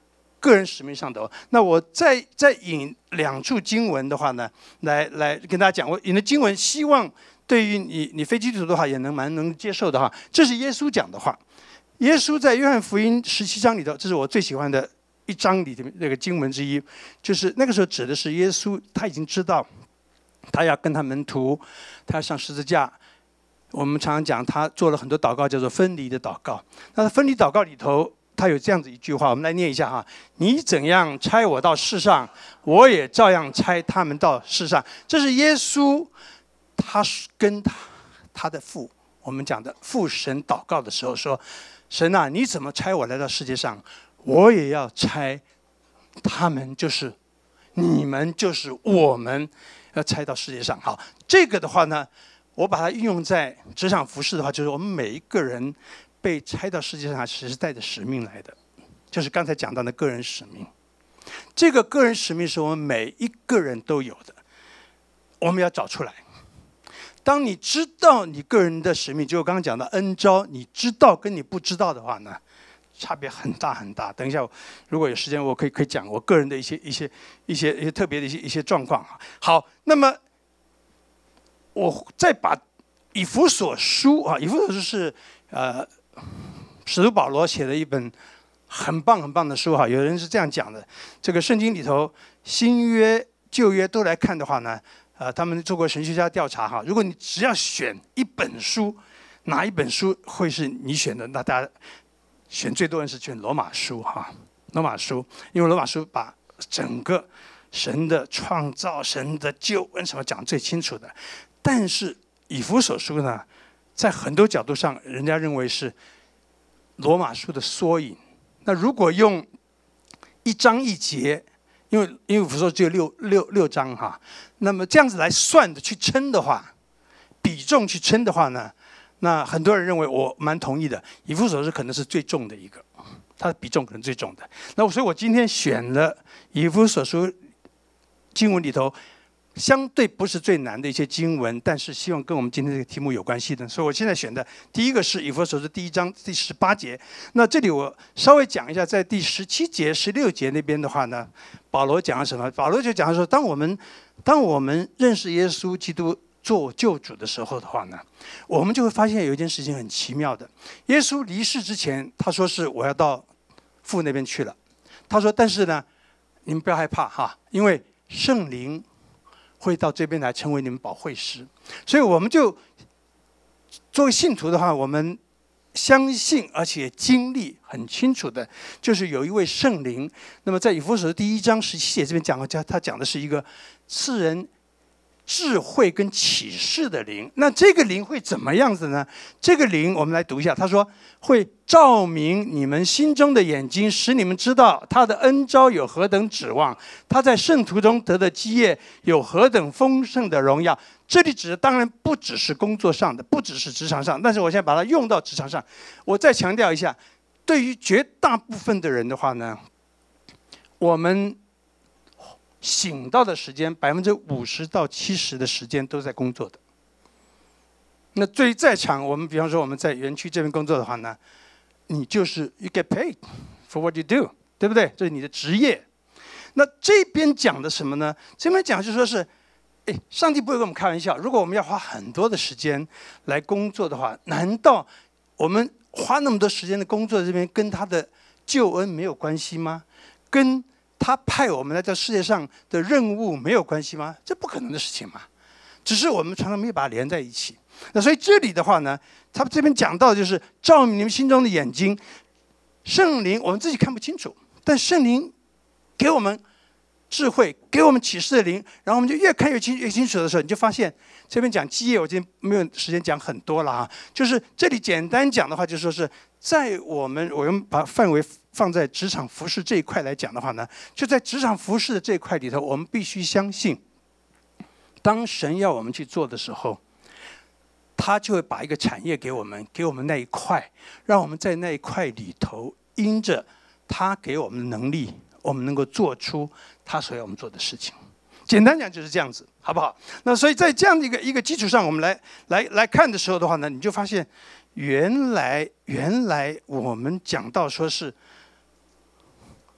个人使命上头。那我再再引两处经文的话呢，来来跟大家讲。我引的经文，希望对于你你非基督徒的话也能蛮能接受的哈。这是耶稣讲的话。耶稣在约翰福音十七章里头，这是我最喜欢的一章里的那个经文之一，就是那个时候指的是耶稣，他已经知道他要跟他门徒，他要上十字架。我们常常讲他做了很多祷告，叫做分离的祷告。那分离祷告里头，他有这样子一句话，我们来念一下哈：你怎样差我到世上，我也照样差他们到世上。这是耶稣，他跟他他的父，我们讲的父神祷告的时候说。神啊，你怎么差我来到世界上，我也要差他们，就是你们，就是我们，要差到世界上。好，这个的话呢，我把它运用在职场服事的话，就是我们每一个人被差到世界上，其实是带着使命来的，就是刚才讲到的个人使命。这个个人使命是我们每一个人都有的，我们要找出来。当你知道你个人的使命，就我刚刚讲的恩召，你知道跟你不知道的话呢，差别很大很大。等一下，如果有时间，我可以可以讲我个人的一些一些一些一些特别的一些一些状况啊。好，那么我再把以弗所书啊，以弗所书是呃使徒保罗写的一本很棒很棒的书哈。有人是这样讲的，这个圣经里头新约旧约都来看的话呢。呃，他们做过神学家调查哈，如果你只要选一本书，哪一本书会是你选的？那大家选最多人是选罗马书哈，罗马书，因为罗马书把整个神的创造、神的救恩什么讲最清楚的。但是以弗所书呢，在很多角度上，人家认为是罗马书的缩影。那如果用一章一节。因为因为以弗所只有六六六章哈，那么这样子来算的去称的话，比重去称的话呢，那很多人认为我蛮同意的，以弗所是可能是最重的一个，它的比重可能最重的。那所以我今天选了以弗所书经文里头相对不是最难的一些经文，但是希望跟我们今天这个题目有关系的，所以我现在选的第一个是以弗所书第一章第十八节。那这里我稍微讲一下，在第十七节、十六节那边的话呢，保罗讲了什么？保罗就讲说，当我们当我们认识耶稣基督做救主的时候的话呢，我们就会发现有一件事情很奇妙的。耶稣离世之前，他说是我要到父那边去了。他说，但是呢，你们不要害怕哈，因为圣灵会到这边来成为你们保惠师。所以我们就作为信徒的话，我们相信而且经历很清楚的，就是有一位圣灵。那么在以弗所书第一章十七节这边讲的，他讲的是一个赐人智慧跟启示的灵。那这个灵会怎么样子呢？这个灵我们来读一下，他说会照明你们心中的眼睛，使你们知道他的恩召有何等指望，他在圣徒中得的基业有何等丰盛的荣耀。这里指的当然不只是工作上的，不只是职场上，但是我现在把它用到职场上。我再强调一下，对于绝大部分的人的话呢，我们醒到的时间百分之五十到七十的时间都在工作的。那对于在场，我们比方说我们在园区这边工作的话呢，你就是 you get paid for what you do， 对不对？这是你的职业。那这边讲的什么呢？这边讲就说是，哎，上帝不会跟我们开玩笑。如果我们要花很多的时间来工作的话，难道我们花那么多时间的工作这边跟他的救恩没有关系吗？跟他派我们来到世界上的任务没有关系吗？这不可能的事情嘛。只是我们常常没有把它连在一起。那所以这里的话呢，他这边讲到就是照明你们心中的眼睛，圣灵我们自己看不清楚，但圣灵给我们智慧，给我们启示的灵，然后我们就越看越清越清楚的时候，你就发现这边讲基业，我今天没有时间讲很多了啊。就是这里简单讲的话，就说是在我们我们把范围放在职场服事这一块来讲的话呢，就在职场服事的这一块里头，我们必须相信，当神要我们去做的时候，他就会把一个产业给我们，给我们那一块，让我们在那一块里头，因着他给我们的能力，我们能够做出他所要我们做的事情。简单讲就是这样子，好不好？那所以在这样的一个一个基础上，我们来来来看的时候的话呢，你就发现，原来原来我们讲到说是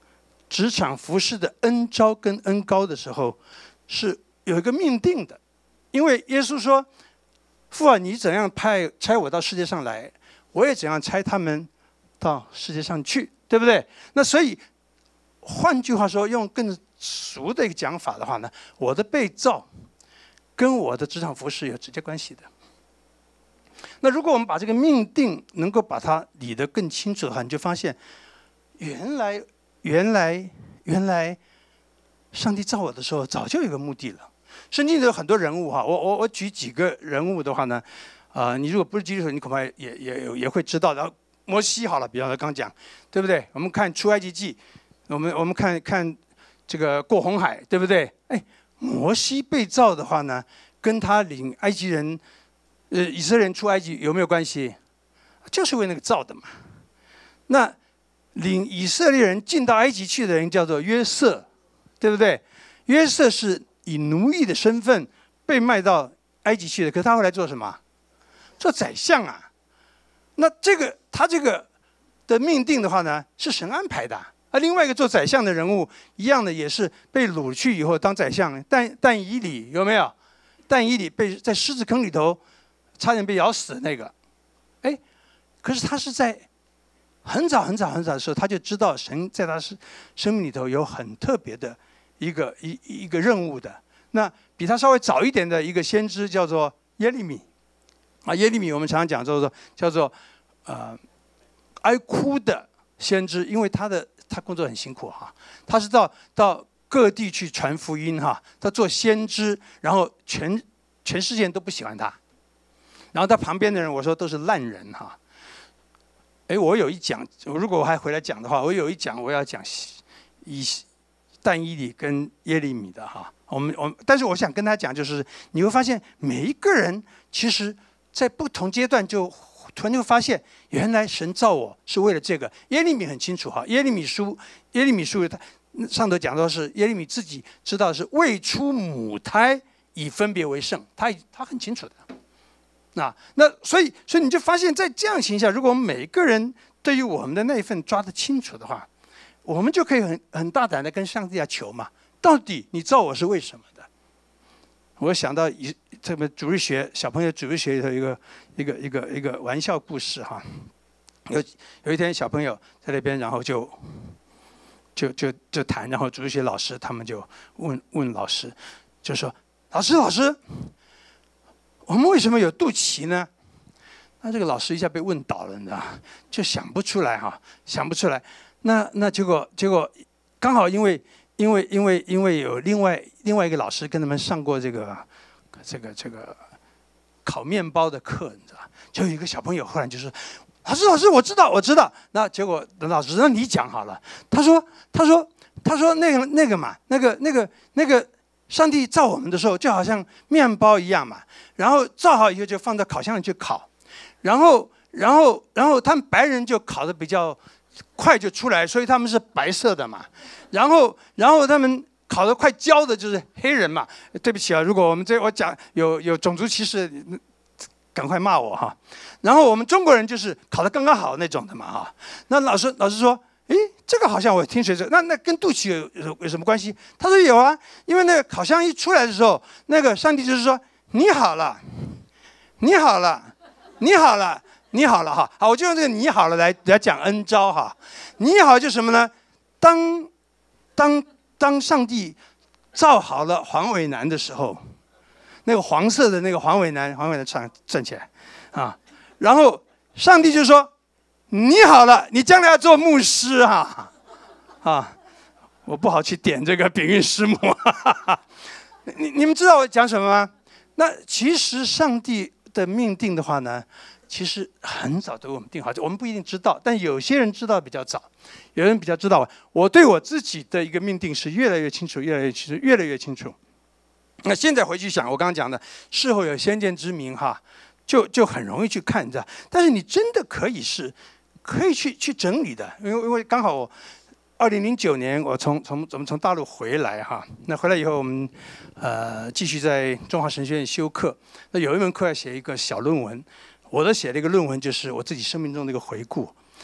职场服事的恩召跟恩膏的时候，是有一个命定的，因为耶稣说：“父啊，你怎样派差我到世界上来，我也怎样差他们到世界上去，对不对？”那所以，换句话说，用更俗的一个讲法的话呢，我的被造跟我的职场服事有直接关系的。那如果我们把这个命定能够把它理得更清楚的话，你就发现，原来。原来，原来，上帝造我的时候早就有一个目的了。圣经里有很多人物哈，我我我举几个人物的话呢，啊、呃，你如果不是基督徒，你恐怕也也也会知道。然后摩西好了，比方说刚讲，对不对？我们看出埃及记，我们我们看看这个过红海，对不对？哎，摩西被造的话呢，跟他领埃及人，呃，以色列人出埃及有没有关系？就是为那个造的嘛。那。领以色列人进到埃及去的人叫做约瑟，对不对？约瑟是以奴役的身份被卖到埃及去的，可是他后来做什么？做宰相啊。那这个他这个的命定的话呢，是神安排的。而另外一个做宰相的人物，一样的也是被掳去以后当宰相。但但以理有没有？但以理被在狮子坑里头差点被咬死的那个，哎，可是他是在。很早很早很早的时候，他就知道神在他生生命里头有很特别的一个一一个任务的。那比他稍微早一点的一个先知叫做耶利米，啊，耶利米我们常常讲叫做叫做呃哀哭的先知，因为他的他工作很辛苦哈，他是到到各地去传福音哈，他做先知，然后全全世界人都不喜欢他，然后他旁边的人我说都是烂人哈。哎，我有一讲，如果我还回来讲的话，我有一讲我要讲以但以理跟耶利米的哈。我们我但是我想跟他讲，就是你会发现每一个人其实在不同阶段就突然就发现，原来神造我是为了这个。耶利米很清楚哈，耶利米书耶利米书他上头讲到是耶利米自己知道是未出母胎以分别为圣，他他很清楚的。那那所以所以你就发现，在这样情况下，如果我们每个人对于我们的那一份抓得清楚的话，我们就可以很很大胆的跟上帝要求嘛，到底你造我是为什么的？我想到一这个主日学小朋友主日学里头一个一个一个一个玩笑故事哈，有有一天小朋友在那边，然后就就就就谈，然后主日学老师他们就问问老师，就说老师老师。我们为什么有肚脐呢？那这个老师一下被问倒了，你知道，就想不出来哈，想不出来。那那结果结果刚好因为因为因为因为有另外另外一个老师跟他们上过这个这个这个烤面包的课，你知道，就有一个小朋友忽然就说：“老师老师，我知道我知道。”那结果老师那你讲好了。他说他说他说那个那个嘛，那个那个那个。上帝造我们的时候，就好像面包一样嘛，然后造好以后就放到烤箱里去烤，然后，然后，然后他们白人就烤得比较快就出来，所以他们是白色的嘛。然后，然后他们烤得快焦的就是黑人嘛。对不起啊，如果我们这我讲有有种族歧视，赶快骂我哈。然后我们中国人就是烤得刚刚好那种的嘛哈。那老师老师说。诶，这个好像我听谁说，那那跟肚脐有有有什么关系？他说有啊，因为那个烤箱一出来的时候，那个上帝就是说你好了，你好了，你好了，你好了哈。好，我就用这个你好了来来讲恩召哈。你好就什么呢？当当当上帝造好了黄伟南的时候，那个黄色的那个黄伟南，黄伟南站站起来啊，然后上帝就说。你好了，你将来要做牧师啊，啊，我不好去点这个秉运师母，哈哈哈。你你们知道我讲什么吗？那其实上帝的命定的话呢，其实很早都给我们定好，我们不一定知道，但有些人知道比较早，有人比较知道。我对我自己的一个命定是越来越清楚，越来越清楚，越来越清楚。那现在回去想，我刚刚讲的，事后有先见之明哈，就就很容易去看，你知道？但是你真的可以是。可以去去整理的，因为因为刚好我二零零九年我从从我们从大陆回来哈，那回来以后我们呃继续在中华神学院修课，那有一门课要写一个小论文，我的写了一个论文就是我自己生命中的一个回顾。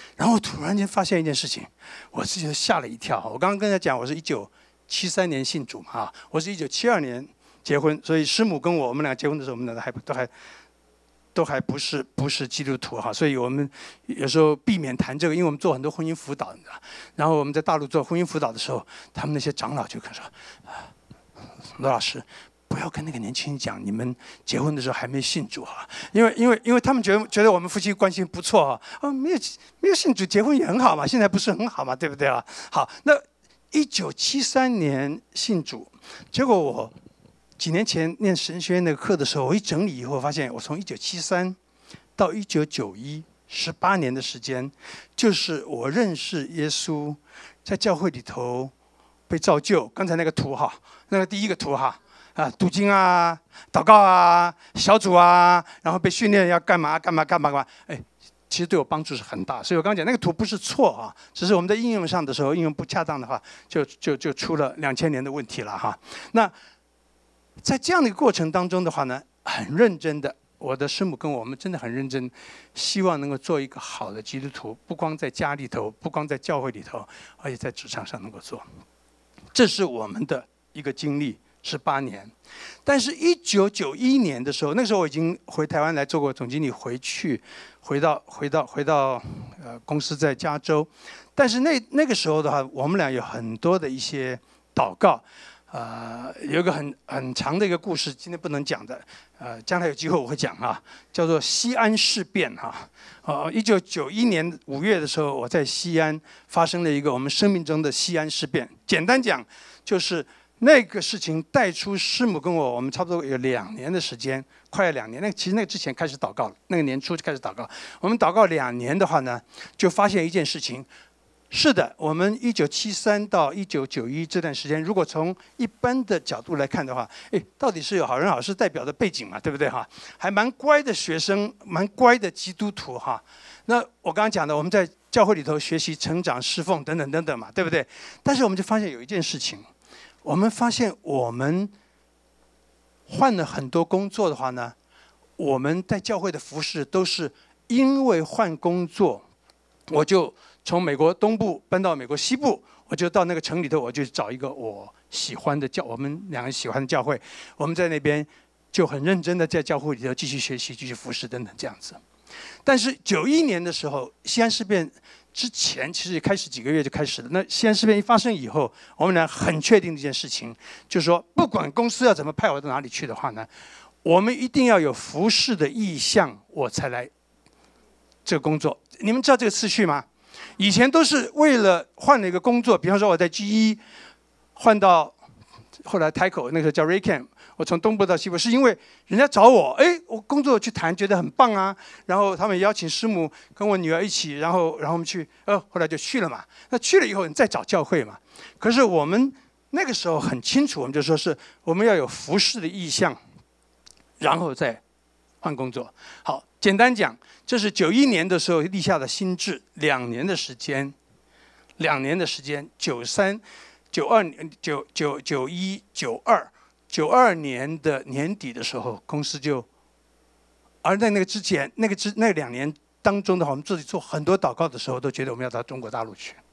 然后突然间发现一件事情，我自己都吓了一跳。我刚刚跟他讲，我是一九七三年信主嘛，啊，我是一九七二年结婚，所以师母跟我，我们俩结婚的时候，我们俩还都还都还不是不是基督徒哈，所以我们有时候避免谈这个，因为我们做很多婚姻辅导，你知道。然后我们在大陆做婚姻辅导的时候，他们那些长老就跟说：“罗老师，不要跟那个年轻人讲，你们结婚的时候还没信主啊，因为因为因为他们觉得觉得我们夫妻关系不错啊，啊，没有没有信主，结婚也很好嘛，现在不是很好嘛，对不对啊？好，那一九七三年信主，结果我。”几年前念神学院那个课的时候，我一整理以后发现，我从一九七三到一九九一，十八年的时间，就是我认识耶稣，在教会里头被造就。刚才那个图哈，那个第一个图哈，啊，读经啊，祷告啊，小组啊，然后被训练要干嘛干嘛干嘛干嘛，哎，其实对我帮助是很大。所以我刚刚讲那个图不是错啊，只是我们在应用上的时候应用不恰当的话，就就就出了两千年的问题了哈。那在这样的一个过程当中的话呢，很认真的，我的师母跟我们真的很认真，希望能够做一个好的基督徒，不光在家里头，不光在教会里头，而且在职场上能够做。这是我们的一个经历，十八年。但是，一九九一年的时候，那个时候我已经回台湾来做过总经理，回去，回到回到回到呃公司在加州。但是那那个时候的话，我们俩有很多的一些祷告。呃，有一个很很长的一个故事，今天不能讲的，呃，将来有机会我会讲啊，叫做西安事变哈。呃，一九九一年五月的时候，我在西安发生了一个我们生命中的西安事变。简单讲，就是那个事情带出师母跟我，我们差不多有两年的时间，快要两年。那个其实那个之前开始祷告了，那个年初就开始祷告。我们祷告两年的话呢，就发现一件事情。是的，我们一九七三到一九九一这段时间，如果从一般的角度来看的话，哎，到底是有好人好事代表的背景嘛，对不对哈？还蛮乖的学生，蛮乖的基督徒哈。那我刚刚讲的，我们在教会里头学习、成长、侍奉等等等等嘛，对不对？但是我们就发现有一件事情，我们发现我们换了很多工作的话呢，我们在教会的服事都是因为换工作，我就。从美国东部搬到美国西部，我就到那个城里头，我就找一个我喜欢的教，我们两个喜欢的教会，我们在那边就很认真的在教会里头继续学习、继续服侍等等这样子。但是九一年的时候，西安事变之前，其实也开始几个月就开始了。那西安事变一发生以后，我们俩很确定的一件事情，就是说，不管公司要怎么派我到哪里去的话呢，我们一定要有服侍的意向，我才来这个工作。你们知道这个次序吗？以前都是为了换了一个工作，比方说我在 G 一换到后来 Tyco， 那个时候叫 Raychem， 我从东部到西部，是因为人家找我，哎，我工作去谈，觉得很棒啊，然后他们邀请师母跟我女儿一起，然后然后我们去，呃，后来就去了嘛。那去了以后，你再找教会嘛。可是我们那个时候很清楚，我们就说是我们要有服侍的意向，然后再换工作。好。简单讲，这是九一年的时候立下的心志，两年的时间，两年的时间，九三、九二年、九九九一、九二、九二年的年底的时候，公司就，而在那个之前，那个之那两年当中的话，我们自己做很多祷告的时候，都觉得我们要到中国大陆去。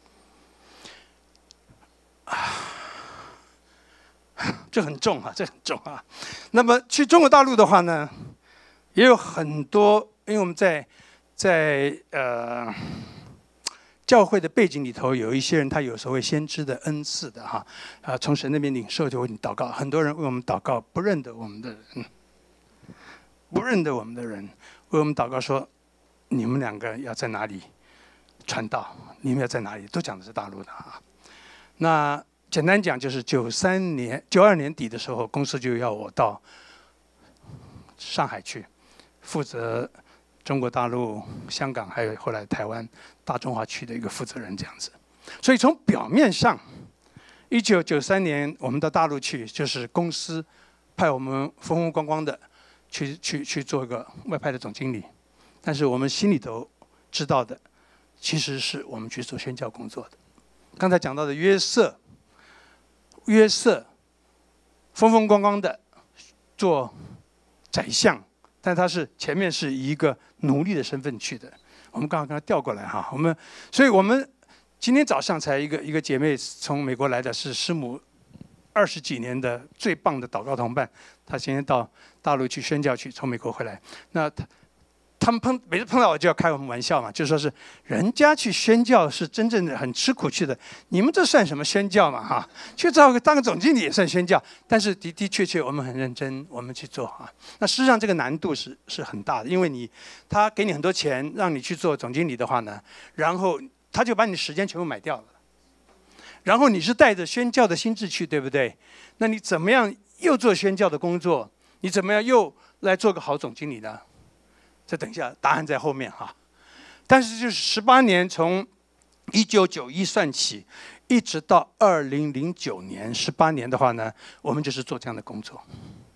啊，这很重啊，这很重啊。那么去中国大陆的话呢？也有很多，因为我们在在呃教会的背景里头，有一些人他有所谓先知的恩赐的哈，啊，从神那边领受就为你祷告。很多人为我们祷告，不认得我们的人，不认得我们的人为我们祷告说，你们两个要在哪里传道？你们要在哪里？都讲的是大陆的啊。那简单讲就是九三年、九二年底的时候，公司就要我到上海去。负责中国大陆、香港，还有后来台湾大中华区的一个负责人这样子。所以从表面上，一九九三年我们到大陆去，就是公司派我们风风光光的去去去做一个外派的总经理。但是我们心里头知道的，其实是我们去做宣教工作的。刚才讲到的约瑟，约瑟风风光光的做宰相。但他是前面是以一个奴隶的身份去的， 我们刚好跟他调过来哈。我们，所以我们今天早上才一个一个姐妹从美国来的，是师母二十几年的最棒的祷告同伴，她今天到大陆去宣教去，从美国回来。那她他们碰每次碰到我就要开我们玩笑嘛，就说是人家去宣教是真正的很吃苦去的，你们这算什么宣教嘛哈？去找个当个总经理也算宣教，但是的的确确我们很认真，我们去做啊。那事实上这个难度是是很大的，因为你他给你很多钱让你去做总经理的话呢，然后他就把你时间全部买掉了，然后你是带着宣教的心智去，对不对？那你怎么样又做宣教的工作？你怎么样又来做个好总经理呢？这等一下，答案在后面哈。但是就是十八年，从一九九一算起，一直到二零零九年，十八年的话呢，我们就是做这样的工作。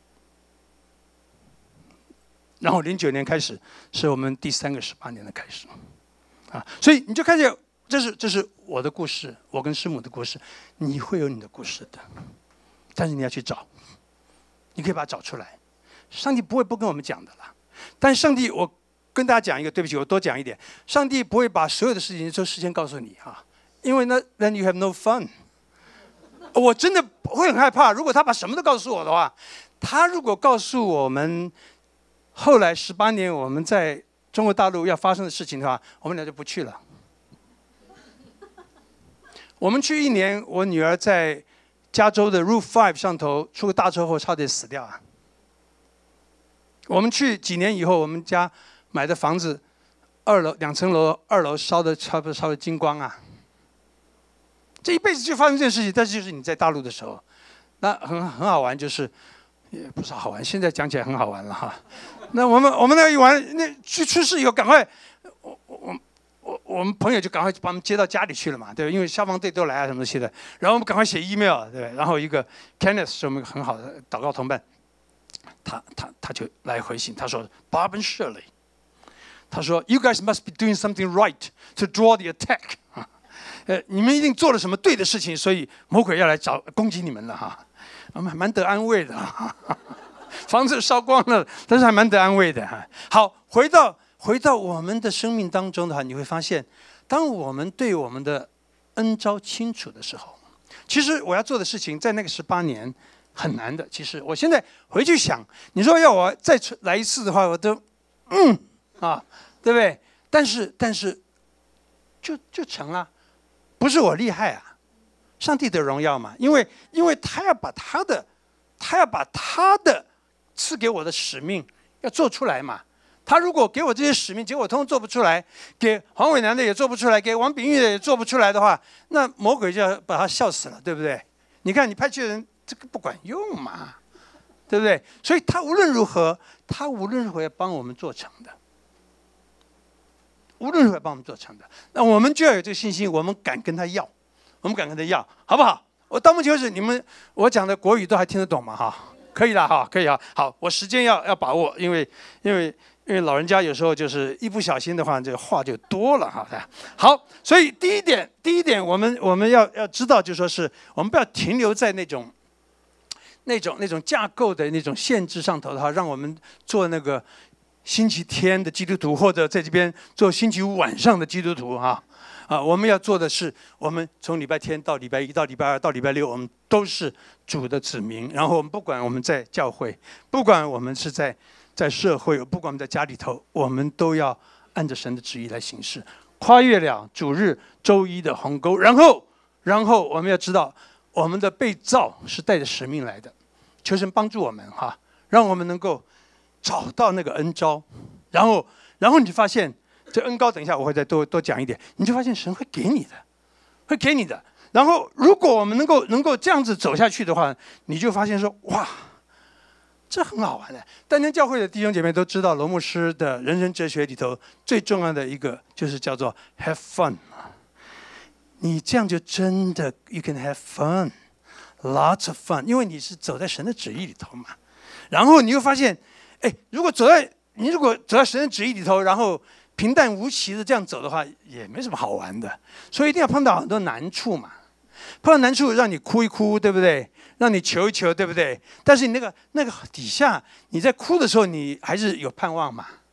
然后零九年开始，是我们第三个十八年的开始，啊，所以你就看见，这是这是我的故事，我跟师母的故事，你会有你的故事的，但是你要去找，你可以把它找出来，上帝不会不跟我们讲的啦。但上帝，我跟大家讲一个，对不起，我多讲一点。上帝不会把所有的事情都事先告诉你哈，因为那 then you have no fun。我真的会很害怕，如果他把什么都告诉我的话，他如果告诉我们后来十八年我们在中国大陆要发生的事情的话，我们俩就不去了。我们去一年，我女儿在加州的 Route Five 上头出个大车祸，差点死掉啊。我们去几年以后，我们家买的房子，二楼两层楼，二楼烧的差不多烧的精光啊！这一辈子就发生这件事情，但是就是你在大陆的时候，那很很好玩，就是也不是好玩，现在讲起来很好玩了哈。那我们我们那一玩，那去出事以后，赶快，我我我我们朋友就赶快把我们接到家里去了嘛，对吧？因为消防队都来啊什么东西的，然后我们赶快写 email， 对吧？然后一个 Kenneth 是我们很好的祷告同伴。他他他就来回信，他说 Bob and Shirley， 他说 You guys must be doing something right to draw the attack， 呃，你们一定做了什么对的事情，所以魔鬼要来找攻击你们了哈，我们还蛮得安慰的哈，房子烧光了，但是还蛮得安慰的哈。好，回到回到我们的生命当中的话，你会发现，当我们对我们的恩召清楚的时候，其实我要做的事情在那个十八年。很难的，其实我现在回去想，你说要我再来一次的话，我都，嗯，啊，对不对？但是但是，就就成了，不是我厉害啊，上帝的荣耀嘛，因为因为他要把他的，他要把他的赐给我的使命要做出来嘛。他如果给我这些使命，结果我通通做不出来，给黄伟南的也做不出来，给王炳玉的也做不出来的话，那魔鬼就要把他笑死了，对不对？你看你派去的人。这个不管用嘛，对不对？所以他无论如何，他无论如何要帮我们做成的，无论如何帮我们做成的。那我们就要有这个信心，我们敢跟他要，我们敢跟他要，好不好？我到目前为止，你们我讲的国语都还听得懂吗？哈，可以了哈，可以啊。好，我时间要要把握，因为因为因为老人家有时候就是一不小心的话，这个话就多了哈。好，所以第一点，第一点，我们我们要要知道，就说是我们不要停留在那种。那种那种架构的那种限制上头的话，让我们做那个星期天的基督徒，或者在这边做星期五晚上的基督徒哈啊！我们要做的是，我们从礼拜天到礼拜一到礼拜二到礼拜六，我们都是主的子民。然后我们不管我们在教会，不管我们是在在社会，不管我们在家里头，我们都要按着神的旨意来行事，跨越了主日周一的鸿沟。然后，然后我们要知道，我们的被造是带着使命来的。求神帮助我们哈，让我们能够找到那个恩召，然后，然后你就发现这恩膏，等一下我会再多多讲一点，你就发现神会给你的，会给你的。然后，如果我们能够能够这样子走下去的话，你就发现说哇，这很好玩的。丹江教会的弟兄姐妹都知道，罗牧师的人生哲学里头最重要的一个就是叫做 have fun。你这样就真的 you can have fun。Lots of fun， 因为你是走在神的旨意里头嘛，然后你又发现，哎，如果走在你如果走在神的旨意里头，然后平淡无奇的这样走的话，也没什么好玩的。所以一定要碰到很多难处嘛，碰到难处让你哭一哭，对不对？让你求一求，对不对？但是你那个那个底下，你在哭的时候，你还是有盼望嘛。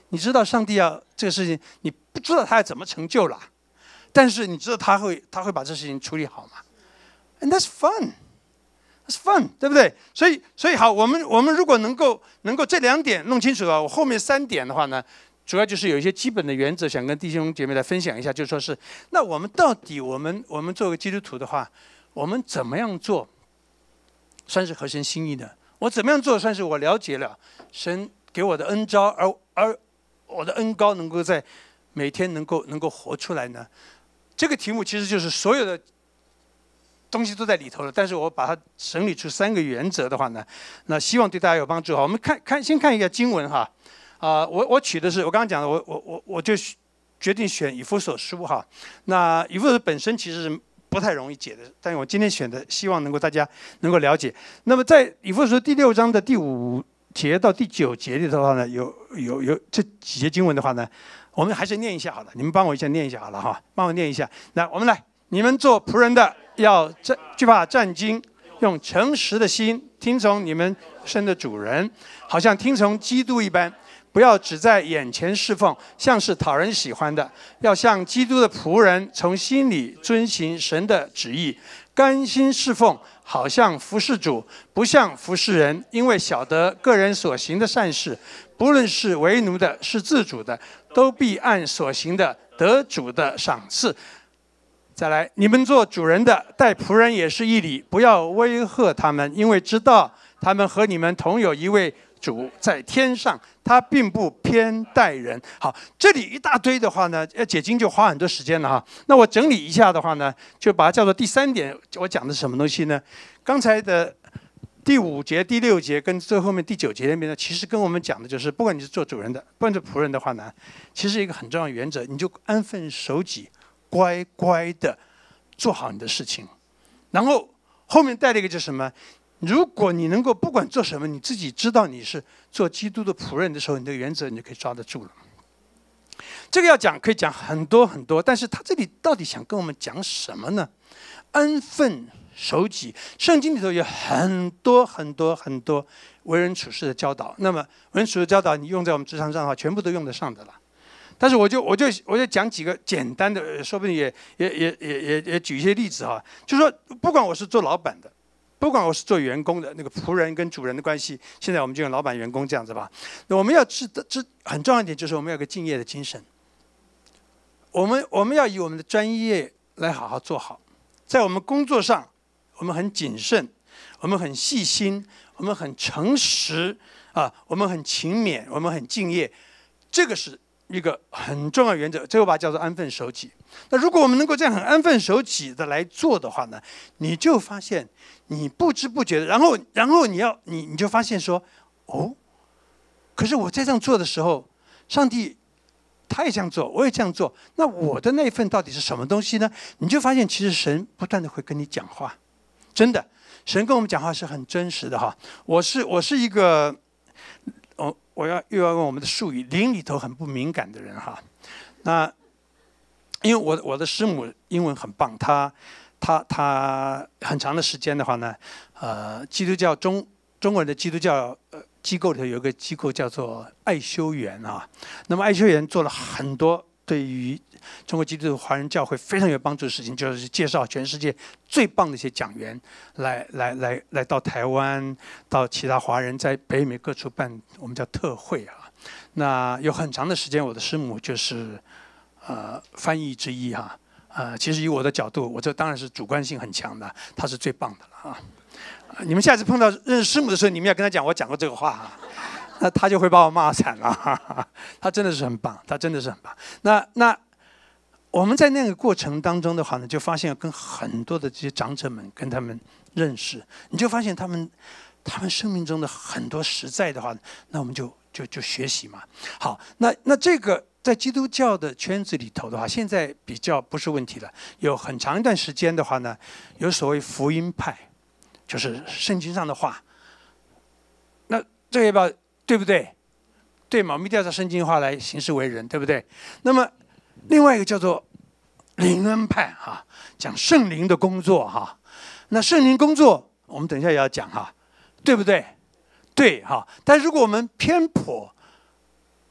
你知道上帝要这个事情，你不知道他要怎么成就了，但是你知道他会他会把这事情处理好吗 ？And that's fun, that's fun， 对不对？所以所以好，我们我们如果能够能够这两点弄清楚了，我后面三点的话呢，主要就是有一些基本的原则，想跟弟兄姐妹来分享一下，就说是那我们到底我们我们作为基督徒的话，我们怎么样做算是合神心意的？我怎么样做算是我了解了神给我的恩召，而而我的恩膏能够在每天能够能够活出来呢？这个题目其实就是所有的东西都在里头了，但是我把它整理出三个原则的话呢，那希望对大家有帮助。好，我们看看先看一下经文哈，啊、呃，我我取的是我刚刚讲的，我我我我就决定选以弗所书哈。那以弗所本身其实是不太容易解的，但是我今天选的，希望能够大家能够了解。那么在以弗所书第六章的第五节到第九节里头的话呢，有有有这几节经文的话呢，我们还是念一下好了，你们帮我一下念一下好了哈，帮我念一下。来，我们来，你们做仆人的要战惧怕战兢，用诚实的心听从你们生的主人，好像听从基督一般。不要只在眼前侍奉，像是讨人喜欢的，要像基督的仆人，从心里遵行神的旨意，甘心侍奉，好像服侍主，不像服侍人。因为晓得个人所行的善事，不论是为奴的，是自主的，都必按所行的得主的赏赐。再来，你们做主人的，待仆人也是一理，不要威吓他们，因为知道他们和你们同有一位主在天上，他并不偏待人。好，这里一大堆的话呢，要解经就花很多时间了哈。那我整理一下的话呢，就把它叫做第三点。我讲的是什么东西呢？刚才的第五节、第六节跟最后面第九节那边呢，其实跟我们讲的就是，不管你是做主人的，不管是仆人的话呢，其实一个很重要的原则，你就安分守己，乖乖的做好你的事情。然后后面带了一个就是什么？如果你能够不管做什么，你自己知道你是做基督的仆人的时候，你的原则你就可以抓得住了。这个要讲可以讲很多很多，但是他这里到底想跟我们讲什么呢？安分守己，圣经里头有很多很多很多为人处事的教导。那么为人处事的教导，你用在我们职场上的话，全部都用得上的了。但是我就我就我就讲几个简单的，说不定也也也也也也举一些例子哈。就是说，不管我是做老板的，不管我是做员工的，那个仆人跟主人的关系，现在我们就用老板员工这样子吧。那我们要知道，这很重要一点就是我们要有个敬业的精神。我们我们要以我们的专业来好好做好，在我们工作上，我们很谨慎，我们很细心，我们很诚实啊，我们很勤勉，我们很敬业，这个是一个很重要的原则，这个把它叫做安分守己。那如果我们能够这样很安分守己的来做的话呢，你就发现你不知不觉的，然后然后你要你你就发现说，哦，可是我在这样做的时候，上帝他也这样做，我也这样做，那我的那份到底是什么东西呢？你就发现其实神不断的会跟你讲话，真的，神跟我们讲话是很真实的哈。我是我是一个，我我要又要用我们的术语，灵里头很不敏感的人哈。那因为我我的师母英文很棒，她她她很长的时间的话呢，呃，基督教中中国人的基督教呃机构里头有一个机构叫做爱修园啊。那么爱修园做了很多对于中国基督华人教会非常有帮助的事情，就是介绍全世界最棒的一些讲员来来来来到台湾，到其他华人在北美各处办我们叫特会啊。那有很长的时间，我的师母就是呃翻译之一哈。呃，其实以我的角度，我这当然是主观性很强的，她是最棒的了啊。你们下次碰到认识师母的时候，你们要跟她讲我讲过这个话啊。那他就会把我骂惨了，哈哈，他真的是很棒，他真的是很棒。那那我们在那个过程当中的话呢，就发现跟很多的这些长者们跟他们认识，你就发现他们他们生命中的很多实在的话，那我们就就就学习嘛。好，那那这个在基督教的圈子里头的话，现在比较不是问题了。有很长一段时间的话呢，有所谓福音派，就是圣经上的话。那这个要不要？对不对？对嘛，我们一定要照圣经话来行事为人，对不对？那么另外一个叫做灵恩派哈，讲圣灵的工作哈。那圣灵工作，我们等一下也要讲哈，对不对？对哈。但如果我们偏颇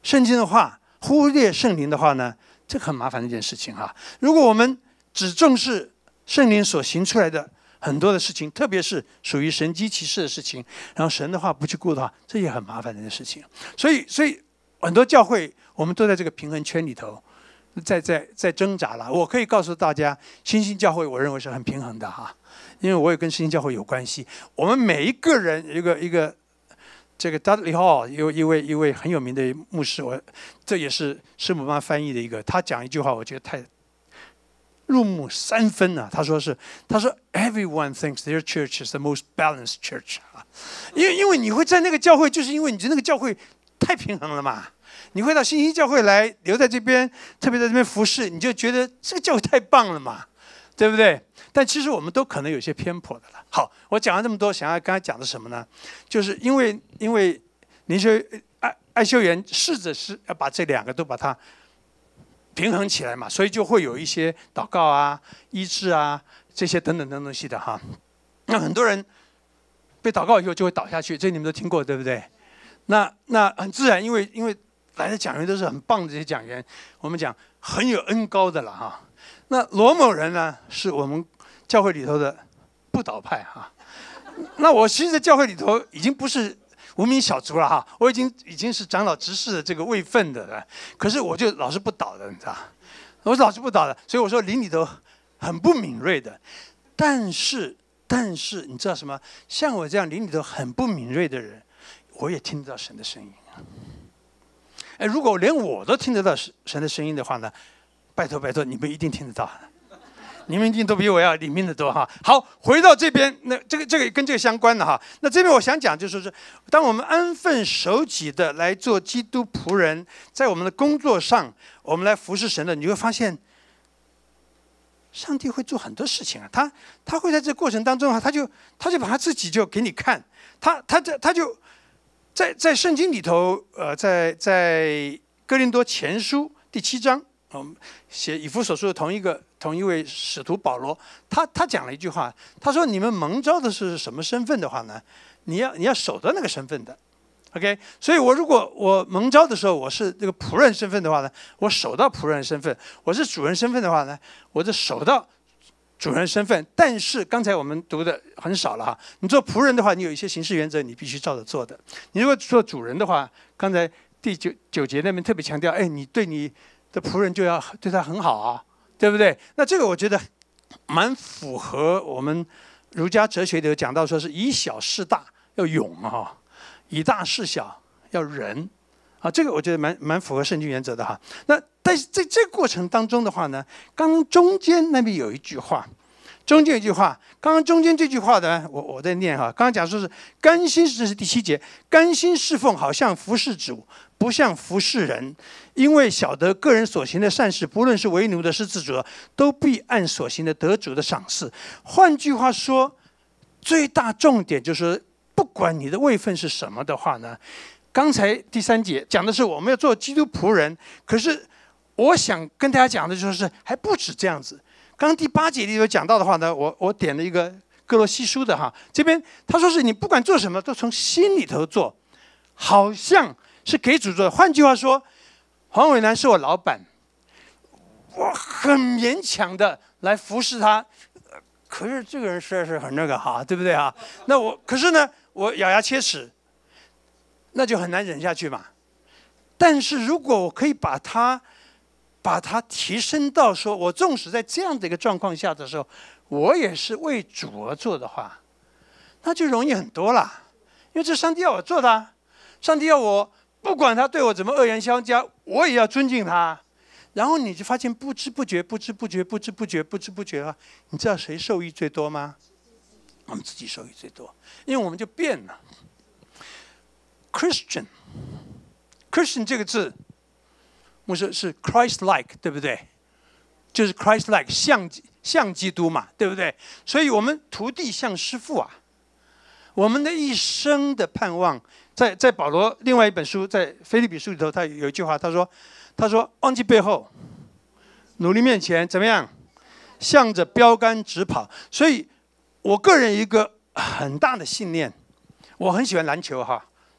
圣经的话，忽略圣灵的话呢，这个很麻烦的一件事情哈。如果我们只重视圣灵所行出来的很多的事情，特别是属于神迹奇事的事情，然后神的话不去顾的话，这也很麻烦的一件事情。所以，所以很多教会我们都在这个平衡圈里头，在在在挣扎了。我可以告诉大家，新兴教会我认为是很平衡的哈，因为我也跟新兴教会有关系。我们每一个人一个一个。这个 Dudley Hall 有一位一位很有名的牧师，我这也是师母妈翻译的一个，他讲一句话，我觉得太入木三分啊。他说是，他说 Everyone thinks their church is the most balanced church 啊，因为因为你会在那个教会，就是因为你觉得那个教会太平衡了嘛。你会到新兴教会来，留在这边，特别在这边服侍，你就觉得这个教会太棒了嘛，对不对？但其实我们都可能有些偏颇的了。好，我讲了这么多，想要刚才讲的什么呢？就是因为因为林修爱爱修员试着是要把这两个都把它平衡起来嘛，所以就会有一些祷告啊、医治啊这些等等等东西的哈。那很多人被祷告以后就会倒下去，这你们都听过对不对？那那很自然，因为因为来的讲员都是很棒的这些讲员，我们讲很有恩高的了哈。那罗某人呢，是我们教会里头的不倒派哈。那我其实在教会里头已经不是无名小卒了哈，我已经已经是长老执事的这个位分的了。可是我就老是不倒的，你知道，我老是不倒的，所以我说灵里头很不敏锐的。但是但是你知道什么？像我这样灵里头很不敏锐的人，我也听得到神的声音。哎，如果连我都听得到神的声音的话呢，拜托拜托，你们一定听得到。你们一定都比我要灵敏得多哈。好，回到这边，那这个这个跟这个相关的哈。那这边我想讲就是说，当我们安分守己的来做基督仆人，在我们的工作上，我们来服侍神的，你会发现，上帝会做很多事情啊。他他会在这个过程当中啊，他就他就把他自己就给你看，他他他他就在在圣经里头，呃，在在哥林多前书第七章。我们写以弗所书的同一个同一位使徒保罗，他他讲了一句话，他说：“你们蒙召的是什么身份的话呢？你要你要守到那个身份的 ，OK。所以我如果我蒙召的时候我是这个仆人身份的话呢，我守到仆人身份；我是主人身份的话呢，我就守到主人身份。但是刚才我们读的很少了哈，你做仆人的话，你有一些行事原则，你必须照着做的。你如果做主人的话，刚才第九九节那边特别强调，哎，你对你的仆人就要对他很好啊，对不对？那这个我觉得蛮符合我们儒家哲学里有讲到，说是以小事大要勇啊，以大事小要仁啊，这个我觉得蛮蛮符合圣经原则的哈。那但是在这个过程当中的话呢，刚中间那边有一句话，中间有一句话，刚刚中间这句话呢，我我在念哈，刚刚讲说是甘心，这是第七节，甘心侍奉，好像服侍主，不像服侍人。因为晓得个人所行的善事，不论是为奴的，是自主的，都必按所行的得主的赏赐。换句话说，最大重点就是，不管你的位分是什么的话呢，刚才第三节讲的是我们要做基督仆人，可是我想跟大家讲的就是还不止这样子。刚刚第八节里有讲到的话呢，我我点了一个哥罗西书的哈，这边他说是你不管做什么都从心里头做，好像是给主做的。换句话说，黄伟南是我老板，我很勉强的来服侍他，可是这个人实在是很那个哈，对不对啊？那我可是呢，我咬牙切齿，那就很难忍下去嘛。但是如果我可以把他把他提升到说，我纵使在这样的一个状况下的时候，我也是为主而做的话，那就容易很多啦。因为这上帝要我做的啊，上帝要我不管他对我怎么恶言相加，我也要尊敬他。然后你就发现不知不觉、不知不觉、不知不觉、不知不觉啊，你知道谁受益最多吗？我们自己受益最多，因为我们就变了。Christian，Christian 这个字。牧师是 Christ-like， 对不对？就是 Christ-like， 像像基督嘛，对不对？所以我们徒弟像师父啊。我们的一生的盼望，在在保罗另外一本书，在腓立比书里头，他有一句话，他说：“他说忘记背后，努力面前，怎么样？向着标杆直跑。”所以，我个人一个很大的信念，我很喜欢篮球哈。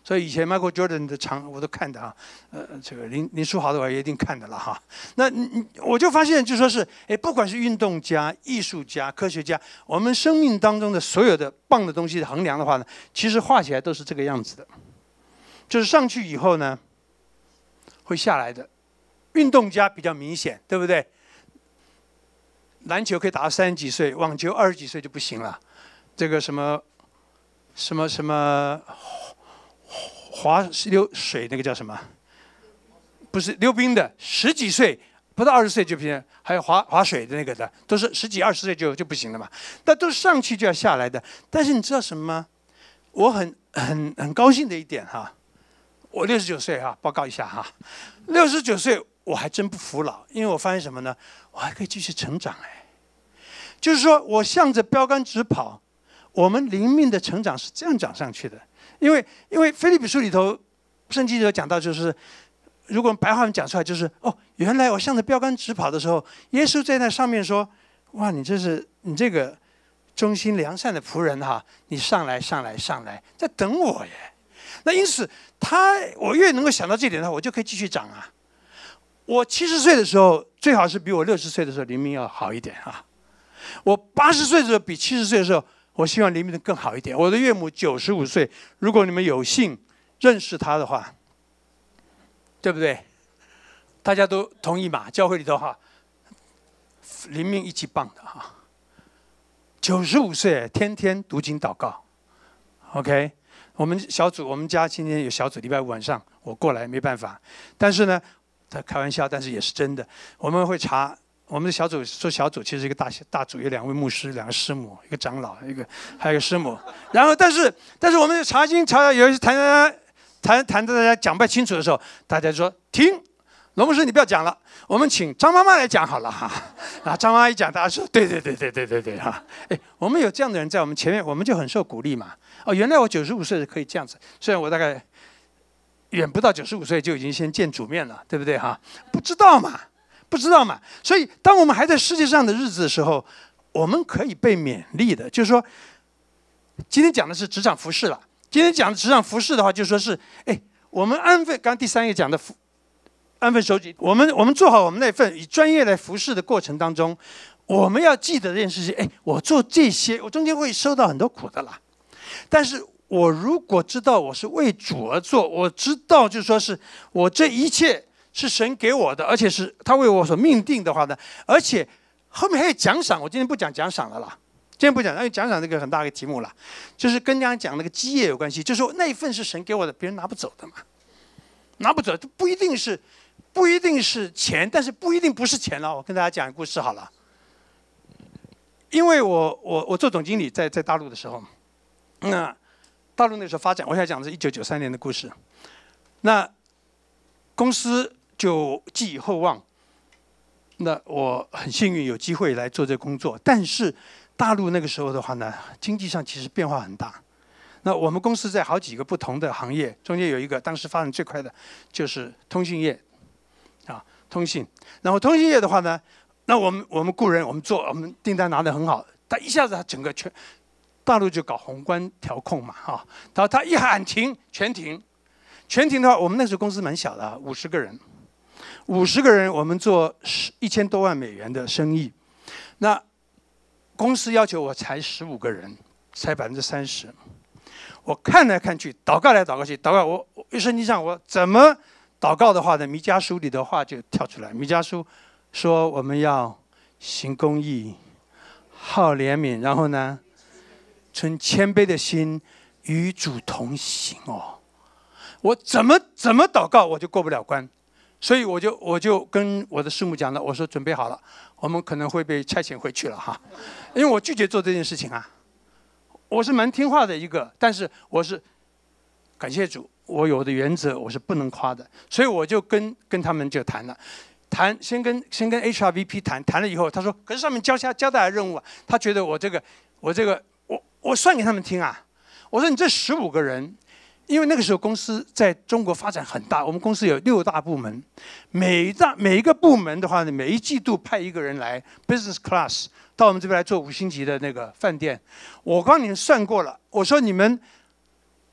所以以前 Michael Jordan 的场我都看的啊，呃，这个林林书豪的我也一定看的了哈。那我就发现就说是，哎，不管是运动家、艺术家、科学家，我们生命当中的所有的棒的东西衡量的话呢，其实画起来都是这个样子的，就是上去以后呢，会下来的。运动家比较明显，对不对？篮球可以打到三十几岁，网球二十几岁就不行了。这个什么什么什么滑溜水那个叫什么？不是溜冰的，十几岁不到二十岁就不行。还有滑滑水的那个的，都是十几二十岁就就不行了嘛。那都上去就要下来的。但是你知道什么吗？我很很很高兴的一点哈，我六十九岁哈，报告一下哈，六十九岁。我还真不服老，因为我发现什么呢？我还可以继续成长哎。就是说我向着标杆直跑，我们灵命的成长是这样长上去的。因为因为腓立比书里头，圣经有讲到，就是如果白话文讲出来，就是哦，原来我向着标杆直跑的时候，耶稣在那上面说：“哇，你这是你这个忠心良善的仆人哈，你上来上来上来，在等我耶。”那因此他我越能够想到这点的话，我就可以继续长啊。我七十岁的时候，最好是比我六十岁的时候灵命要好一点啊。我八十岁的时候比七十岁的时候，我希望灵命的更好一点。我的岳母九十五岁，如果你们有幸认识她的话，对不对？大家都同意嘛？教会里头哈，灵命一级棒的哈。九十五岁，天天读经祷告。OK， 我们小组，我们家今天有小组，礼拜五晚上我过来没办法，但是呢。他开玩笑，但是也是真的。我们会查我们的小组，做小组其实是一个大大组，有两位牧师、两个师母、一个长老、一个还有一个师母。然后，但是但是我们查经查到有一次谈谈谈谈到大家讲不太清楚的时候，大家说停，罗牧师你不要讲了，我们请张妈妈来讲好了哈。然后张妈妈一讲，大家说对对对对对对对哈。哎，我们有这样的人在我们前面，我们就很受鼓励嘛。哦，原来我九十五岁可以这样子，虽然我大概。远不到九十五岁就已经先见主面了，对不对哈？不知道嘛，不知道嘛。所以，当我们还在世界上的日子的时候，我们可以被勉励的。就是说，今天讲的是职场服事了。今天讲的职场服事的话，就说是，哎，我们安分，刚刚第三个讲的服安分守己，我们我们做好我们那份以专业来服事的过程当中，我们要记得这件事情。哎，我做这些，我中间会受到很多苦的啦，但是。我如果知道我是为主而做，我知道就说是我这一切是神给我的，而且是他为我所命定的话呢，而且后面还有奖赏。我今天不讲奖赏了啦，今天不讲，因为奖赏这个很大的题目了，就是跟刚刚讲那个基业有关系，就是说那一份是神给我的，别人拿不走的嘛，拿不走，不一定是不一定是钱，但是不一定不是钱了。我跟大家讲一个故事好了，因为我我我做总经理在在大陆的时候，那。大陆那时候发展，我现在讲的是一九九三年的故事。那公司就寄予厚望。那我很幸运有机会来做这个工作，但是大陆那个时候的话呢，经济上其实变化很大。那我们公司在好几个不同的行业，中间有一个当时发展最快的，就是通信业，啊，通信。然后通信业的话呢，那我们我们雇人，我们做，我们订单拿得很好，但一下子它整个全。大陆就搞宏观调控嘛，哈，然后他一喊停，全停，全停的话，我们那时候公司蛮小的，五十个人，五十个人，我们做一千多万美元的生意，那公司要求我才十五个人，才百分之三十，我看来看去，祷告来祷告去，祷告我我圣经上我怎么祷告的话呢？弥迦书里的话就跳出来，弥迦书说我们要行公义，好怜悯，然后呢？存谦卑的心，与主同行哦。我怎么怎么祷告，我就过不了关，所以我就我就跟我的师母讲了，我说准备好了，我们可能会被差遣回去了哈，因为我拒绝做这件事情啊。我是蛮听话的一个，但是我是感谢主，我有的原则我是不能夸的，所以我就跟跟他们就谈了。谈先跟先跟 H R V P 谈谈了以后，他说，可是上面交下交代的任务啊，他觉得我这个我这个。我算给他们听啊！我说你这十五个人，因为那个时候公司在中国发展很大，我们公司有六大部门，每一大每一个部门的话呢，每一季度派一个人来 business class 到我们这边来做五星级的那个饭店。我帮你们算过了，我说你们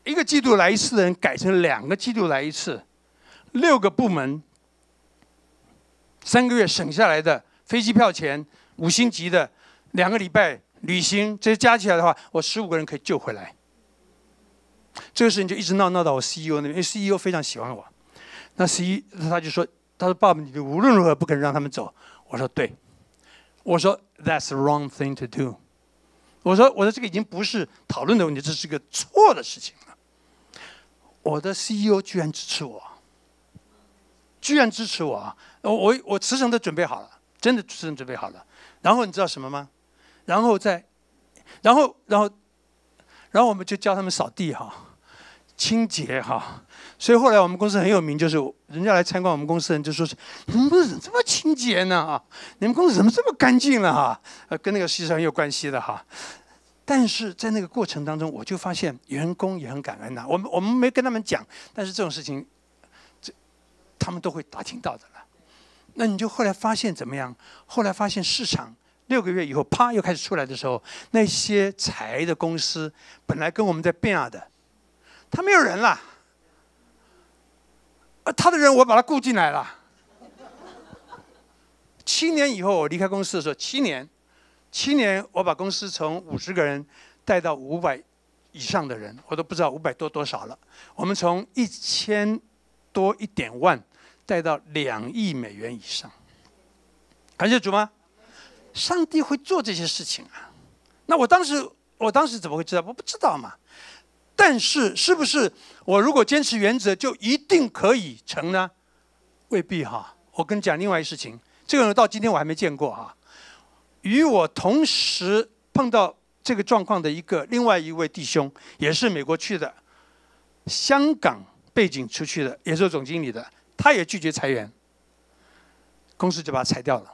一个季度来一次的人改成两个季度来一次，六个部门，三个月省下来的飞机票钱，五星级的，两个礼拜旅行，这些加起来的话，我十五个人可以救回来。这个事情就一直闹闹到我 C E O 那边，因为 C E O 非常喜欢我。那 C E O 他就说：“他说爸爸，你无论如何不肯让他们走。”我说：“对。”我说 ：“That's the wrong thing to do。”我说：“我说这个已经不是讨论的问题，这是个错的事情了。”我的 C E O 居然支持我，居然支持我啊！我我我辞呈都准备好了，真的辞呈准备好了。然后你知道什么吗？然后再，然后然后。然后我们就教他们扫地哈，清洁哈。所以后来我们公司很有名，就是人家来参观我们公司的人就说是：“你们公司怎么这么清洁呢？啊，你们公司怎么这么干净了哈？”呃，跟那个事实很有关系的哈。但是在那个过程当中，我就发现员工也很感恩呐。我们我们没跟他们讲，但是这种事情，这他们都会打听到的了。那你就后来发现怎么样？后来发现市场。六个月以后，啪，又开始出来的时候，那些财的公司本来跟我们在变啊的，他没有人了，呃，他的人我把他雇进来了。七年以后我离开公司的时候，七年，七年我把公司从五十个人带到五百以上的人，我都不知道五百多多少了。我们从一千多一点万带到两亿美元以上，感谢主吗？上帝会做这些事情啊！那我当时，我当时怎么会知道？我不知道嘛。但是，是不是我如果坚持原则，就一定可以成呢？未必哈。我跟你讲另外一事情，这个人到今天我还没见过哈。与我同时碰到这个状况的一个另外一位弟兄，也是美国去的，香港背景出去的，也是总经理的，他也拒绝裁员，公司就把他裁掉了。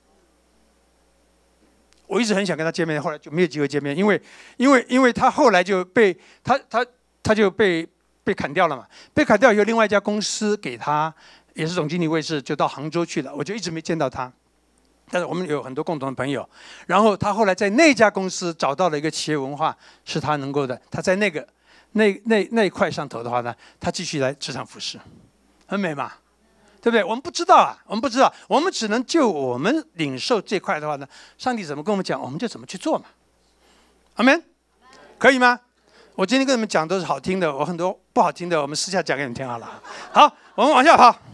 我一直很想跟他见面，后来就没有机会见面，因为，因为，因为他后来就被他他他就被被砍掉了嘛。被砍掉以后，另外一家公司给他也是总经理位置，就到杭州去了。我就一直没见到他，但是我们有很多共同的朋友。然后他后来在那家公司找到了一个企业文化，是他能够的。他在那个那那那一块上头的话呢，他继续来职场服侍，很美嘛。对不对？我们不知道啊，我们不知道，我们只能就我们领受这块的话呢，上帝怎么跟我们讲，我们就怎么去做嘛。阿们，可以吗？我今天跟你们讲都是好听的，我很多不好听的，我们私下讲给你们听好了。好，我们往下跑。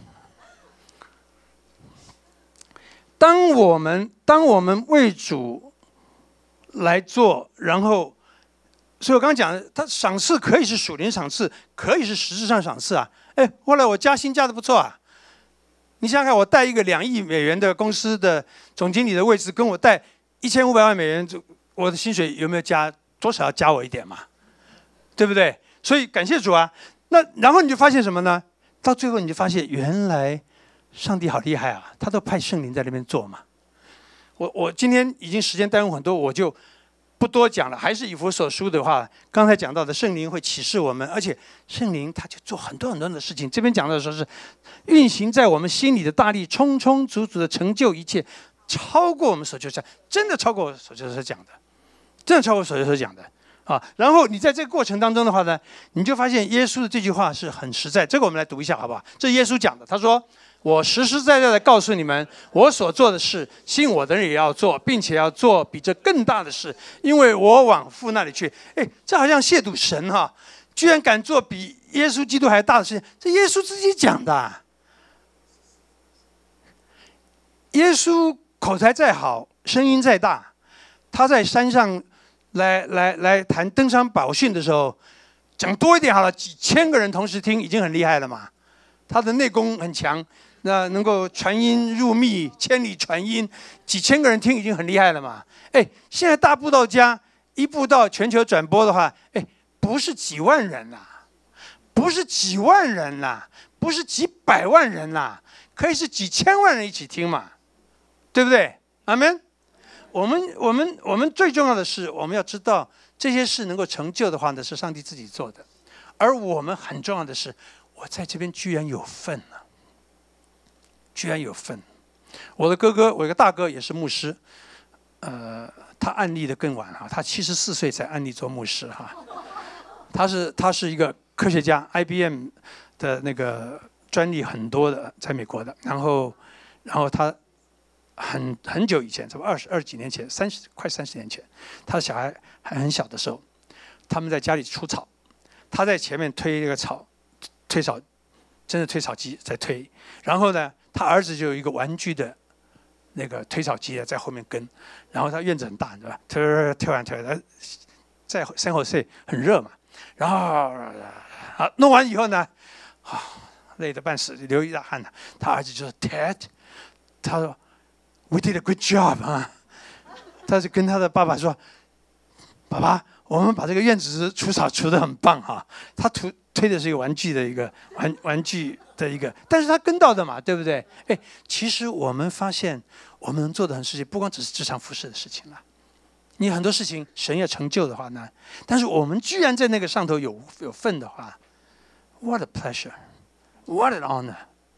当我们当我们为主来做，然后，所以我刚刚讲的，他赏赐可以是属灵赏赐，可以是实质上赏赐啊。哎，后来我加薪加的不错啊。你想想看，我带一个两亿美元的公司的总经理的位置，跟我带一千五百万美元，我的薪水有没有加？多少要加我一点嘛？对不对？所以感谢主啊。那然后你就发现什么呢？到最后你就发现，原来上帝好厉害啊，他都派圣灵在那边做嘛。我我今天已经时间耽误很多，我就不多讲了。还是以弗所书的话，刚才讲到的圣灵会启示我们，而且圣灵他就做很多很多的事情。这边讲到的说是运行在我们心里的大力，充充足足的成就一切，超过我们所求所想，真的超过我所求所讲的，真的超过我所求所讲的啊。然后你在这个过程当中的话呢，你就发现耶稣的这句话是很实在。这个我们来读一下好不好？这是耶稣讲的，他说：“我实实在在的告诉你们，我所做的事，信我的人也要做，并且要做比这更大的事，因为我往父那里去。”哎，这好像亵渎神哈，居然敢做比耶稣基督还大的事情，这耶稣自己讲的啊。耶稣口才再好，声音再大，他在山上来来来谈登山宝训的时候，讲多一点好了，几千个人同时听，已经很厉害了嘛。他的内功很强。那能够传音入密，千里传音，几千个人听已经很厉害了嘛？哎，现在大布道家一布道全球转播的话，哎，不是几万人啦，不是几万人啦，不是几百万人啦，可以是几千万人一起听嘛，对不对？阿们。我们我们我们最重要的是，我们要知道这些事能够成就的话呢，是上帝自己做的，而我们很重要的是，我在这边居然有份了。居然有份！我的哥哥，我有个大哥也是牧师，呃，他安立的更晚哈，他七十四岁才安立做牧师哈。 他是他是一个科学家 ，I B M 的那个专利很多的，在美国的。然后，然后他很很久以前，差不多二十二几年前，三十快三十年前，他的小孩还很小的时候，他们在家里除草，他在前面推那个草，推草，真的推草机在推。然后呢，他儿子就有一个玩具的那个推草机在后面跟。然后他院子很大，对吧？推推完推完，在山后睡很热嘛。然后啊，弄完以后呢，啊，累得半死，流一大汗了。他儿子就说 ：“Dad， 他说 We did a good job 啊。”他就跟他的爸爸说：“爸爸，我们把这个院子除草除得很棒哈。”他推推的是一个玩具的一个玩玩具的一个，但是他跟到的嘛，对不对？哎，其实我们发现我们能做的很多事情，不光只是职场服事的事情了。你很多事情神要成就的话呢，但是我们居然在那个上头有有份的话 ，what a pleasure， what an honor，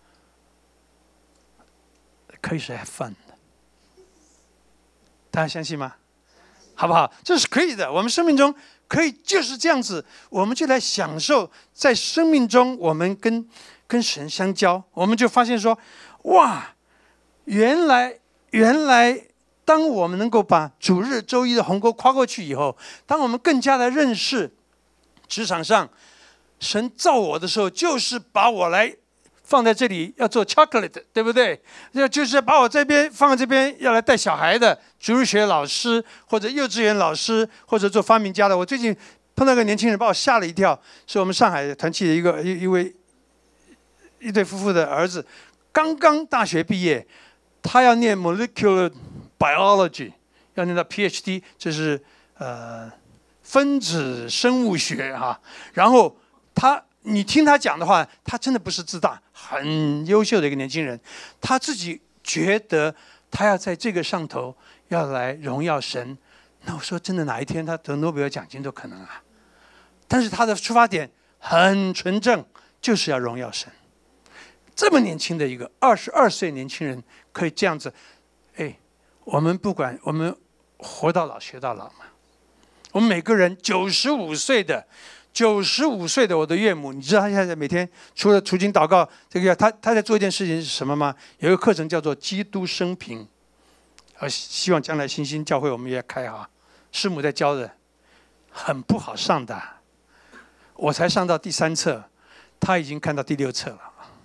可以是 have fun 的，大家相信吗？好不好？这是可以的，我们生命中可以就是这样子，我们就来享受在生命中我们跟跟神相交，我们就发现说，哇，原来原来。当我们能够把主日周一的鸿沟跨过去以后，当我们更加的认识职场上神造我的时候，就是把我来放在这里要做 chocolate， 对不对？要就是把我这边放在这边要来带小孩的主日学老师，或者幼稚园老师，或者做发明家的。我最近碰到个年轻人，把我吓了一跳，是我们上海团契的一个一一位一对夫妇的儿子，刚刚大学毕业，他要念 molecular biology， 要念到 P H D， 这是呃分子生物学哈、啊。然后他，你听他讲的话，他真的不是自大，很优秀的一个年轻人。他自己觉得他要在这个上头要来荣耀神。那我说真的，哪一天他得诺贝尔奖金都可能啊。但是他的出发点很纯正，就是要荣耀神。这么年轻的一个二十二岁年轻人可以这样子，哎。我们不管，我们活到老学到老嘛。我们每个人九十五岁的，九十五岁的我的岳母，你知道他现在每天除了读经祷告，这个他他在做一件事情是什么吗？有一个课程叫做基督生平，呃，希望将来新兴教会我们也开哈，师母在教的，很不好上的，我才上到第三册，他已经看到第六册了。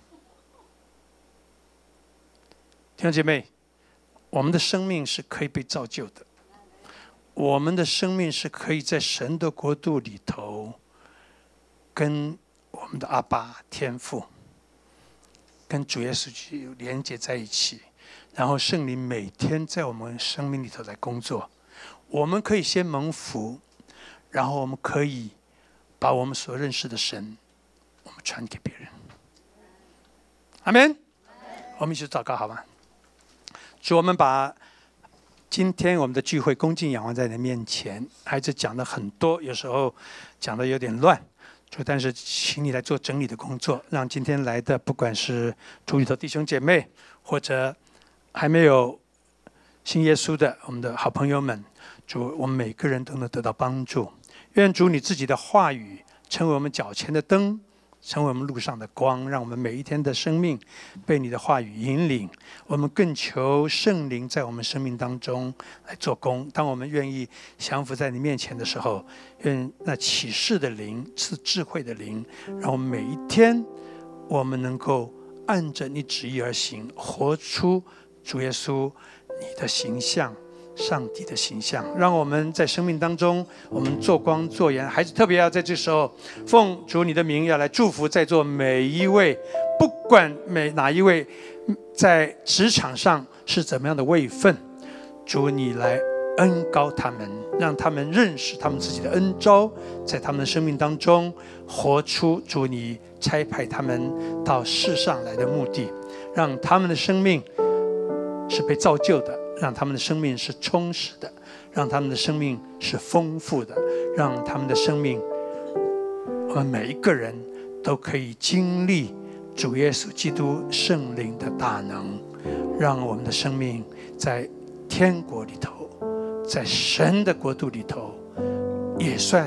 弟兄姐妹。我们的生命是可以被造就的，我们的生命是可以在神的国度里头，跟我们的阿爸天父，跟主耶稣基督连接在一起，然后圣灵每天在我们生命里头来工作。我们可以先蒙福，然后我们可以把我们所认识的神，我们传给别人。阿们。我们一起祷告好吗？主，我们把今天我们的聚会恭敬仰望在你的面前，孩子讲的很多，有时候讲的有点乱，主，但是请你来做整理的工作，让今天来的不管是主里头弟兄姐妹，或者还没有信耶稣的我们的好朋友们，主，我们每个人都能得到帮助。愿主你自己的话语成为我们脚前的灯，成为我们路上的光，让我们每一天的生命被你的话语引领。我们更求圣灵在我们生命当中来做工。当我们愿意降服在你面前的时候，愿那启示的灵，赐智慧的灵，让我们每一天我们能够按着你旨意而行，活出主耶稣你的形象，上帝的形象。让我们在生命当中我们做光做盐。孩子特别要在这时候奉主你的名要来祝福在座每一位，不管每哪一位在职场上是怎么样的位分，主你来恩膏他们，让他们认识他们自己的恩召，在他们的生命当中活出主你差派他们到世上来的目的，让他们的生命是被造就的，让他们的生命是充实的，让他们的生命是丰富的，让他们的生命，我们每一个人都可以经历主耶稣基督圣灵的大能，让我们的生命在天国里头，在神的国度里头，也算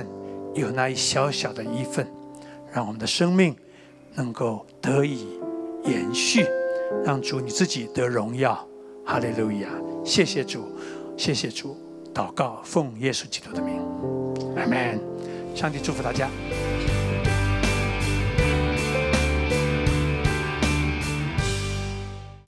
有那一小小的一份，让我们的生命能够得以延续，让主你自己得荣耀。哈利路亚！谢谢主，谢谢主。祷告，奉耶稣基督的名，阿门。上帝祝福大家。